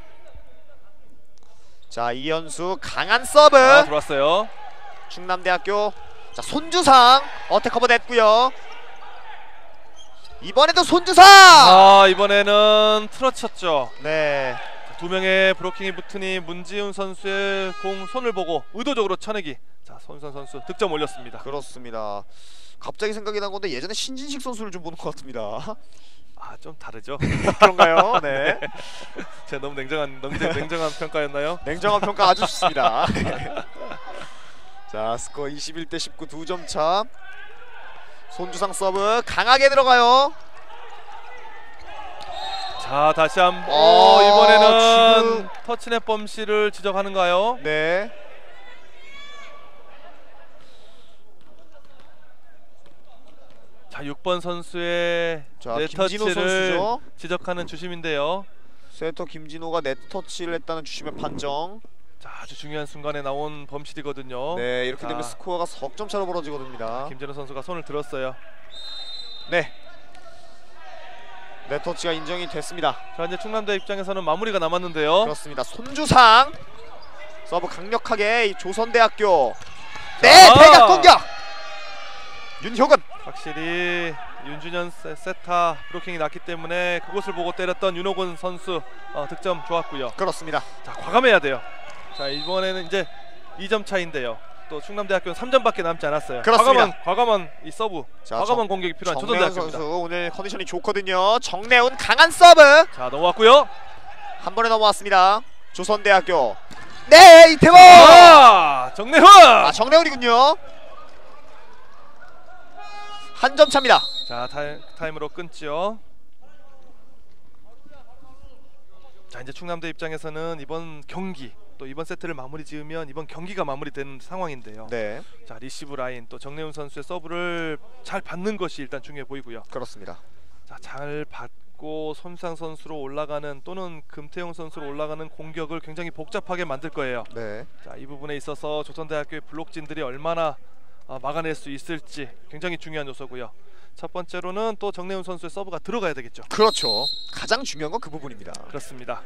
자, 이현수 강한 서브. 아, 들어왔어요. 충남대학교. 자, 손주상 어택 커버 냈고요. 이번에도 손주상. 아, 이번에는 틀어쳤죠. 네. 두 명의 브로킹이 붙으니 문지훈 선수의 공 손을 보고 의도적으로 쳐내기. 자, 손선 선수 득점 올렸습니다. 그렇습니다. 갑자기 생각이 난 건데 예전에 신진식 선수를 좀 보는 것 같습니다. 아, 좀 다르죠. 그런가요? 네. 제가 너무 냉정한 너무 냉정한 평가였나요? 냉정한 평가 아주 좋습니다. 자, 스코어 이십일 대 십구, 두 점 차. 손주상 서브 강하게 들어가요. 자, 다시 한번 어, 오, 이번에는 지금... 터치넷 범실을 지적하는가요? 네. 자, 육 번 선수의 자, 네터치를 김진호 선수죠. 지적하는 주심인데요. 세터 김진호가 네트 터치를 했다는 주심의 판정. 자, 아주 중요한 순간에 나온 범실이거든요. 네, 이렇게 자, 되면 스코어가 석 점 차로 벌어지거든요. 김진호 선수가 손을 들었어요. 네. 네트 터치가 인정이 됐습니다. 자, 이제 충남대 입장에서는 마무리가 남았는데요. 그렇습니다. 손주상 서브 강력하게 이 조선대학교. 자. 네, 대각 공격. 윤효근. 확실히 윤준현 세, 세타 브로킹이 났기 때문에 그곳을 보고 때렸던 윤호근 선수 어, 득점 좋았고요. 그렇습니다. 자, 과감해야 돼요. 자, 이번에는 이제 이 점 차인데요. 또 충남대학교는 삼 점밖에 남지 않았어요. 그렇습니다. 과감한 과감한 이 서브, 자, 과감한 정, 공격이 필요한 정래훈 조선대학교입니다. 선수 오늘 컨디션이 좋거든요. 정래훈 강한 서브. 자, 넘어왔고요. 한 번에 넘어왔습니다. 조선대학교. 네, 이태원. 아, 정래훈. 아, 정래훈이군요. 한 점 차입니다. 자, 타임, 타임으로 끊지요. 자, 이제 충남대 입장에서는 이번 경기 또 이번 세트를 마무리 지으면 이번 경기가 마무리되는 상황인데요. 네, 자, 리시브 라인 또 정래훈 선수의 서브를 잘 받는 것이 일단 중요해 보이고요. 그렇습니다. 자, 잘 받고 있고 손상 선수로 올라가는 또는 금태용 선수로 올라가는 공격을 굉장히 복잡하게 만들 거예요. 네. 자, 이 부분에 있어서 조선대학교의 블록진들이 얼마나 어, 막아낼 수 있을지 굉장히 중요한 요소고요. 첫 번째로는 또 정내훈 선수의 서브가 들어가야 되겠죠. 그렇죠. 가장 중요한 건 그 부분입니다. 그렇습니다.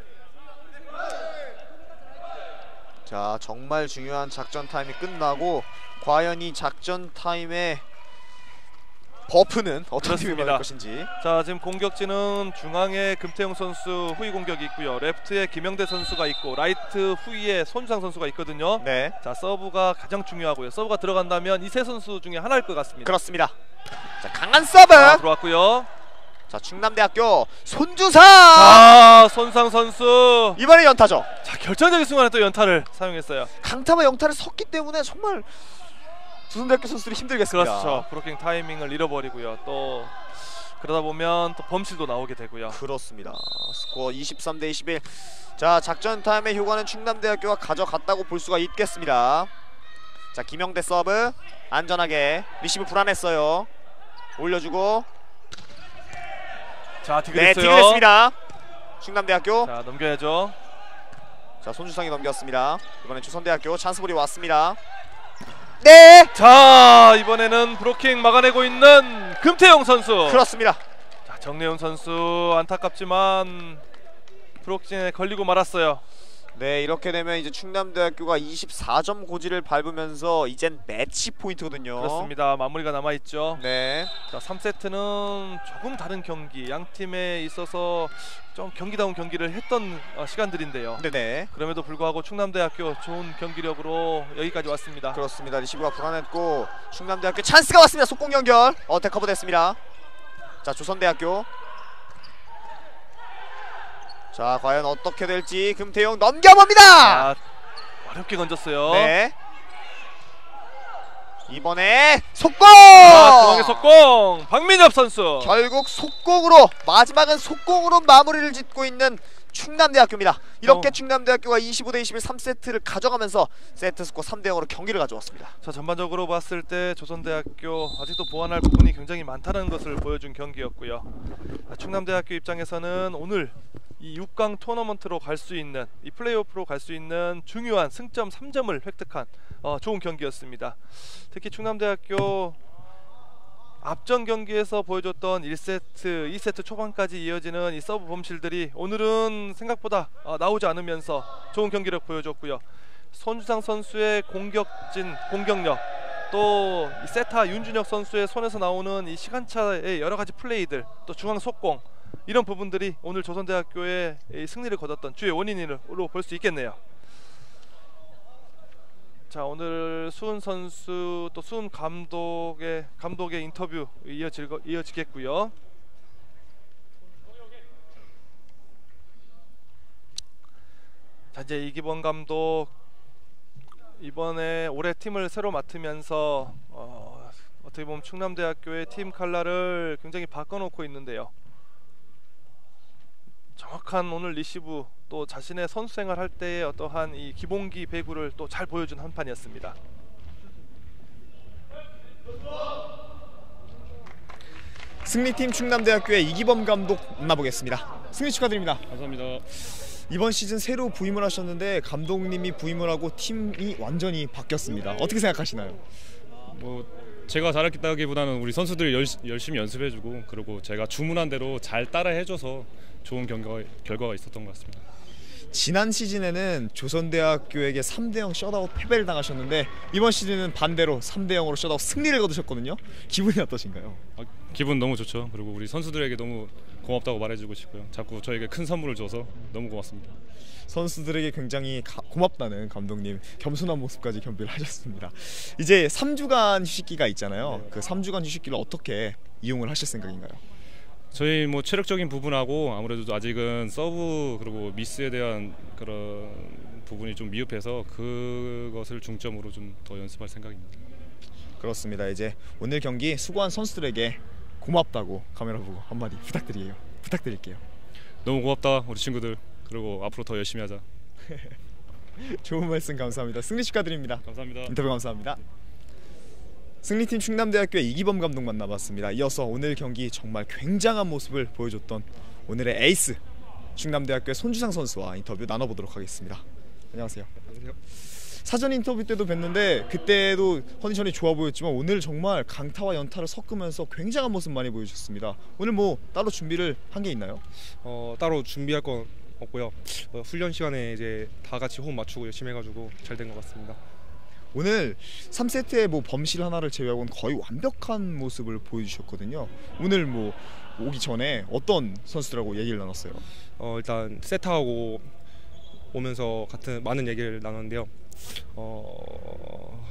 자, 정말 중요한 작전 타임이 끝나고 과연 이 작전 타임의 버프는 어떤 팀이 받을 것인지. 자, 지금 공격진은 중앙에 금태용 선수 후위 공격이 있고요. 레프트에 김영대 선수가 있고 라이트 후위에 손주상 선수가 있거든요. 네. 자, 서브가 가장 중요하고요. 서브가 들어간다면 이 세 선수 중에 하나일 것 같습니다. 그렇습니다. 자, 강한 서브. 아, 들어왔고요. 자, 충남대학교 손주상. 아, 손상 선수 이번에 연타죠. 자, 결정적인 순간에 또 연타를 사용했어요. 강타와 영타를 섰기 때문에 정말 조선대학교 선수들이 힘들겠습니다. 그렇죠. 브로킹 타이밍을 잃어버리고요. 또 그러다 보면 또 범실도 나오게 되고요. 그렇습니다. 스코어 이십삼 대 이십일. 자, 작전 타임의 효과는 충남대학교가 가져갔다고 볼 수가 있겠습니다. 자, 김영대 서브 안전하게. 리시브 불안했어요. 올려주고. 자, 네, 디그됐어요. 디그됐습니다. 충남대학교. 자, 넘겨야죠. 자, 손주상이 넘겼습니다. 이번엔 조선대학교 찬스볼이 왔습니다. 네. 자, 이번에는 브로킹 막아내고 있는 금태용 선수. 그렇습니다. 자, 정내훈 선수 안타깝지만 브로킹에 걸리고 말았어요. 네, 이렇게 되면 이제 충남대학교가 이십사 점 고지를 밟으면서 이젠 매치 포인트거든요. 그렇습니다. 마무리가 남아있죠. 네. 자, 삼 세트는 조금 다른 경기, 양 팀에 있어서 좀 경기다운 경기를 했던 어, 시간들인데요. 네네. 그럼에도 불구하고 충남대학교 좋은 경기력으로 여기까지 왔습니다. 그렇습니다. 리시브가 불안했고 충남대학교 찬스가 왔습니다. 속공 연결. 어택 커버 됐습니다. 자, 조선대학교. 자, 과연 어떻게 될지 금태용 넘겨봅니다. 아, 어렵게 건졌어요. 네. 이번에 속공! 아, 중앙의 속공! 박민엽 선수. 결국 속공으로, 마지막은 속공으로 마무리를 짓고 있는 충남대학교입니다. 이렇게 어. 충남대학교가 이십오 대 이십일 삼 세트를 가져가면서 세트 스코어 삼 대 영으로 경기를 가져왔습니다. 자, 전반적으로 봤을 때 조선대학교 아직도 보완할 부분이 굉장히 많다는 것을 보여준 경기였고요. 아, 충남대학교 입장에서는 오늘 이 육 강 토너먼트로 갈 수 있는, 이 플레이오프로 갈 수 있는 중요한 승점 삼 점을 획득한 어, 좋은 경기였습니다. 특히 충남대학교 앞전 경기에서 보여줬던 일 세트, 이 세트 초반까지 이어지는 이 서브 범실들이 오늘은 생각보다 어, 나오지 않으면서 좋은 경기력 보여줬고요. 손주상 선수의 공격진, 공격력, 또 이 세타 윤준혁 선수의 손에서 나오는 이 시간차의 여러 가지 플레이들, 또 중앙 속공, 이런 부분들이 오늘 조선대학교의 이 승리를 거뒀던 주요 원인으로 볼 수 있겠네요. 자, 오늘 수훈 선수 또 수훈 감독의 감독의 인터뷰 이어질 거, 이어지겠고요. 자, 이제 이기범 감독 이번에 올해 팀을 새로 맡으면서 어, 어떻게 보면 충남대학교의 팀 컬러를 굉장히 바꿔놓고 있는데요. 정확한 오늘 리시브, 또 자신의 선수 생활 할 때의 어떠한 이 기본기 배구를 또 잘 보여준 한 판이었습니다. 승리팀 충남대학교의 이기범 감독 만나보겠습니다. 승리 축하드립니다. 감사합니다. 이번 시즌 새로 부임을 하셨는데 감독님이 부임을 하고 팀이 완전히 바뀌었습니다. 어떻게 생각하시나요? 뭐 제가 잘했다기보다는 우리 선수들이 열, 열심히 연습해주고, 그리고 제가 주문한 대로 잘 따라해줘서 좋은 경과, 결과가 있었던 것 같습니다. 지난 시즌에는 조선대학교에게 삼 대 영 셧아웃 패배를 당하셨는데 이번 시즌은 반대로 삼 대 영으로 셧아웃 승리를 거두셨거든요. 기분이 어떠신가요? 아, 기분 너무 좋죠. 그리고 우리 선수들에게 너무 고맙다고 말해주고 싶고요. 자꾸 저에게 큰 선물을 줘서 너무 고맙습니다. 선수들에게 굉장히 가, 고맙다는 감독님 겸손한 모습까지 겸비를 하셨습니다. 이제 삼 주간 휴식기가 있잖아요. 그 삼 주간 휴식기를 어떻게 이용을 하실 생각인가요? 저희 뭐 체력적인 부분하고 아무래도 아직은 서브 그리고 미스에 대한 그런 부분이 좀 미흡해서 그것을 중점으로 좀 더 연습할 생각입니다. 그렇습니다. 이제 오늘 경기 수고한 선수들에게 고맙다고 카메라 보고 한마디 부탁드려요. 부탁드릴게요. 너무 고맙다 우리 친구들. 그리고 앞으로 더 열심히 하자. 좋은 말씀 감사합니다. 승리 축하드립니다. 감사합니다. 인터뷰 감사합니다. 승리팀 충남대학교의 이기범 감독 만나봤습니다. 이어서 오늘 경기 정말 굉장한 모습을 보여줬던 오늘의 에이스 충남대학교의 손주상 선수와 인터뷰 나눠보도록 하겠습니다. 안녕하세요. 안녕하세요. 사전 인터뷰 때도 뵀는데 그때도 컨디션이 좋아 보였지만 오늘 정말 강타와 연타를 섞으면서 굉장한 모습 많이 보여주셨습니다. 오늘 뭐 따로 준비를 한 게 있나요? 어, 따로 준비할 건 없고요. 어, 훈련 시간에 이제 다 같이 호흡 맞추고 열심히 해가지고 잘 된 것 같습니다. 오늘 삼 세트에 뭐 범실 하나를 제외하고는 거의 완벽한 모습을 보여주셨거든요. 오늘 뭐 오기 전에 어떤 선수들하고 얘기를 나눴어요? 어, 일단 세트하고 오면서 같은 많은 얘기를 나눴는데요. 어,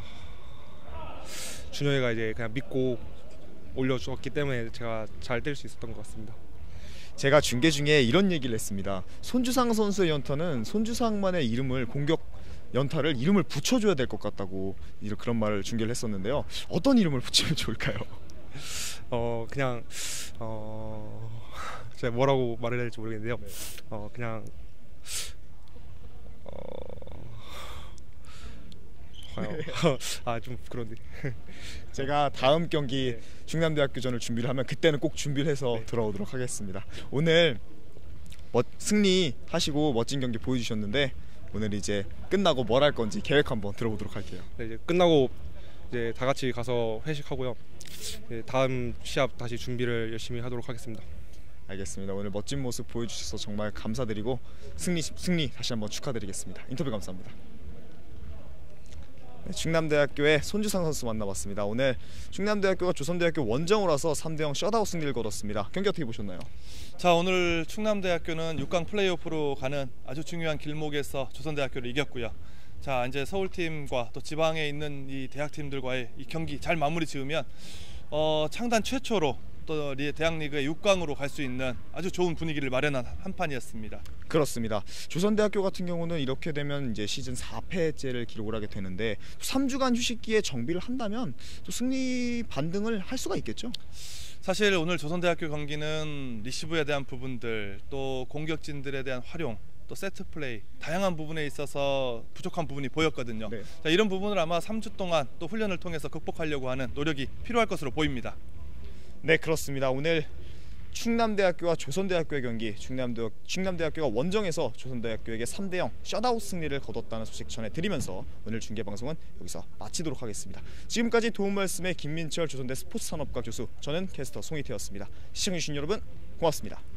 준영이가 이제 그냥 믿고 올려주었기 때문에 제가 잘 뛸 수 있었던 것 같습니다. 제가 중계 중에 이런 얘기를 했습니다. 손주상 선수의 연타는 손주상만의 이름을 공격 연타를 이름을 붙여줘야 될 것 같다고 이런 그런 말을 중계를 했었는데요. 어떤 이름을 붙이면 좋을까요? 어, 그냥 어, 제가 뭐라고 말을 해야 될지 모르겠는데요. 어, 그냥 아, 좀 그런데 제가 다음 경기 충남대학교전을 준비를 하면 그때는 꼭 준비를 해서 네. 돌아오도록 하겠습니다. 오늘 멋, 승리하시고 멋진 경기 보여주셨는데 오늘 이제 끝나고 뭘 할 건지 계획 한번 들어보도록 할게요. 네, 이제 끝나고 이제 다 같이 가서 회식하고요. 네, 다음 시합 다시 준비를 열심히 하도록 하겠습니다. 알겠습니다. 오늘 멋진 모습 보여주셔서 정말 감사드리고 승리 승리 다시 한번 축하드리겠습니다. 인터뷰 감사합니다. 네, 충남대학교의 손주상 선수 만나봤습니다. 오늘 충남대학교가 조선대학교 원정으로 와서 삼 대 영 셧아웃 승리를 거뒀습니다. 경기 어떻게 보셨나요? 자, 오늘 충남대학교는 육 강 플레이오프로 가는 아주 중요한 길목에서 조선대학교를 이겼고요. 자, 이제 서울팀과 또 지방에 있는 이 대학팀들과의 이 경기 잘 마무리 지으면 어, 창단 최초로 또 대학리그의 육 강으로 갈 수 있는 아주 좋은 분위기를 마련한 한 판이었습니다. 그렇습니다. 조선대학교 같은 경우는 이렇게 되면 이제 시즌 사 패째를 기록을 하게 되는데 삼 주간 휴식기에 정비를 한다면 또 승리 반등을 할 수가 있겠죠. 사실 오늘 조선대학교 경기는 리시브에 대한 부분들, 또 공격진들에 대한 활용, 또 세트 플레이, 다양한 부분에 있어서 부족한 부분이 보였거든요. 네. 자, 이런 부분을 아마 삼 주 동안 또 훈련을 통해서 극복하려고 하는 노력이 필요할 것으로 보입니다. 네, 그렇습니다. 오늘 충남대학교와 조선대학교의 경기, 충남대, 충남대학교가 원정에서 조선대학교에게 삼 대 영 셧아웃 승리를 거뒀다는 소식 전해드리면서 오늘 중계방송은 여기서 마치도록 하겠습니다. 지금까지 도움 말씀의 김민철 조선대 스포츠산업과 교수, 저는 캐스터 송희태였습니다. 시청해주신 여러분 고맙습니다.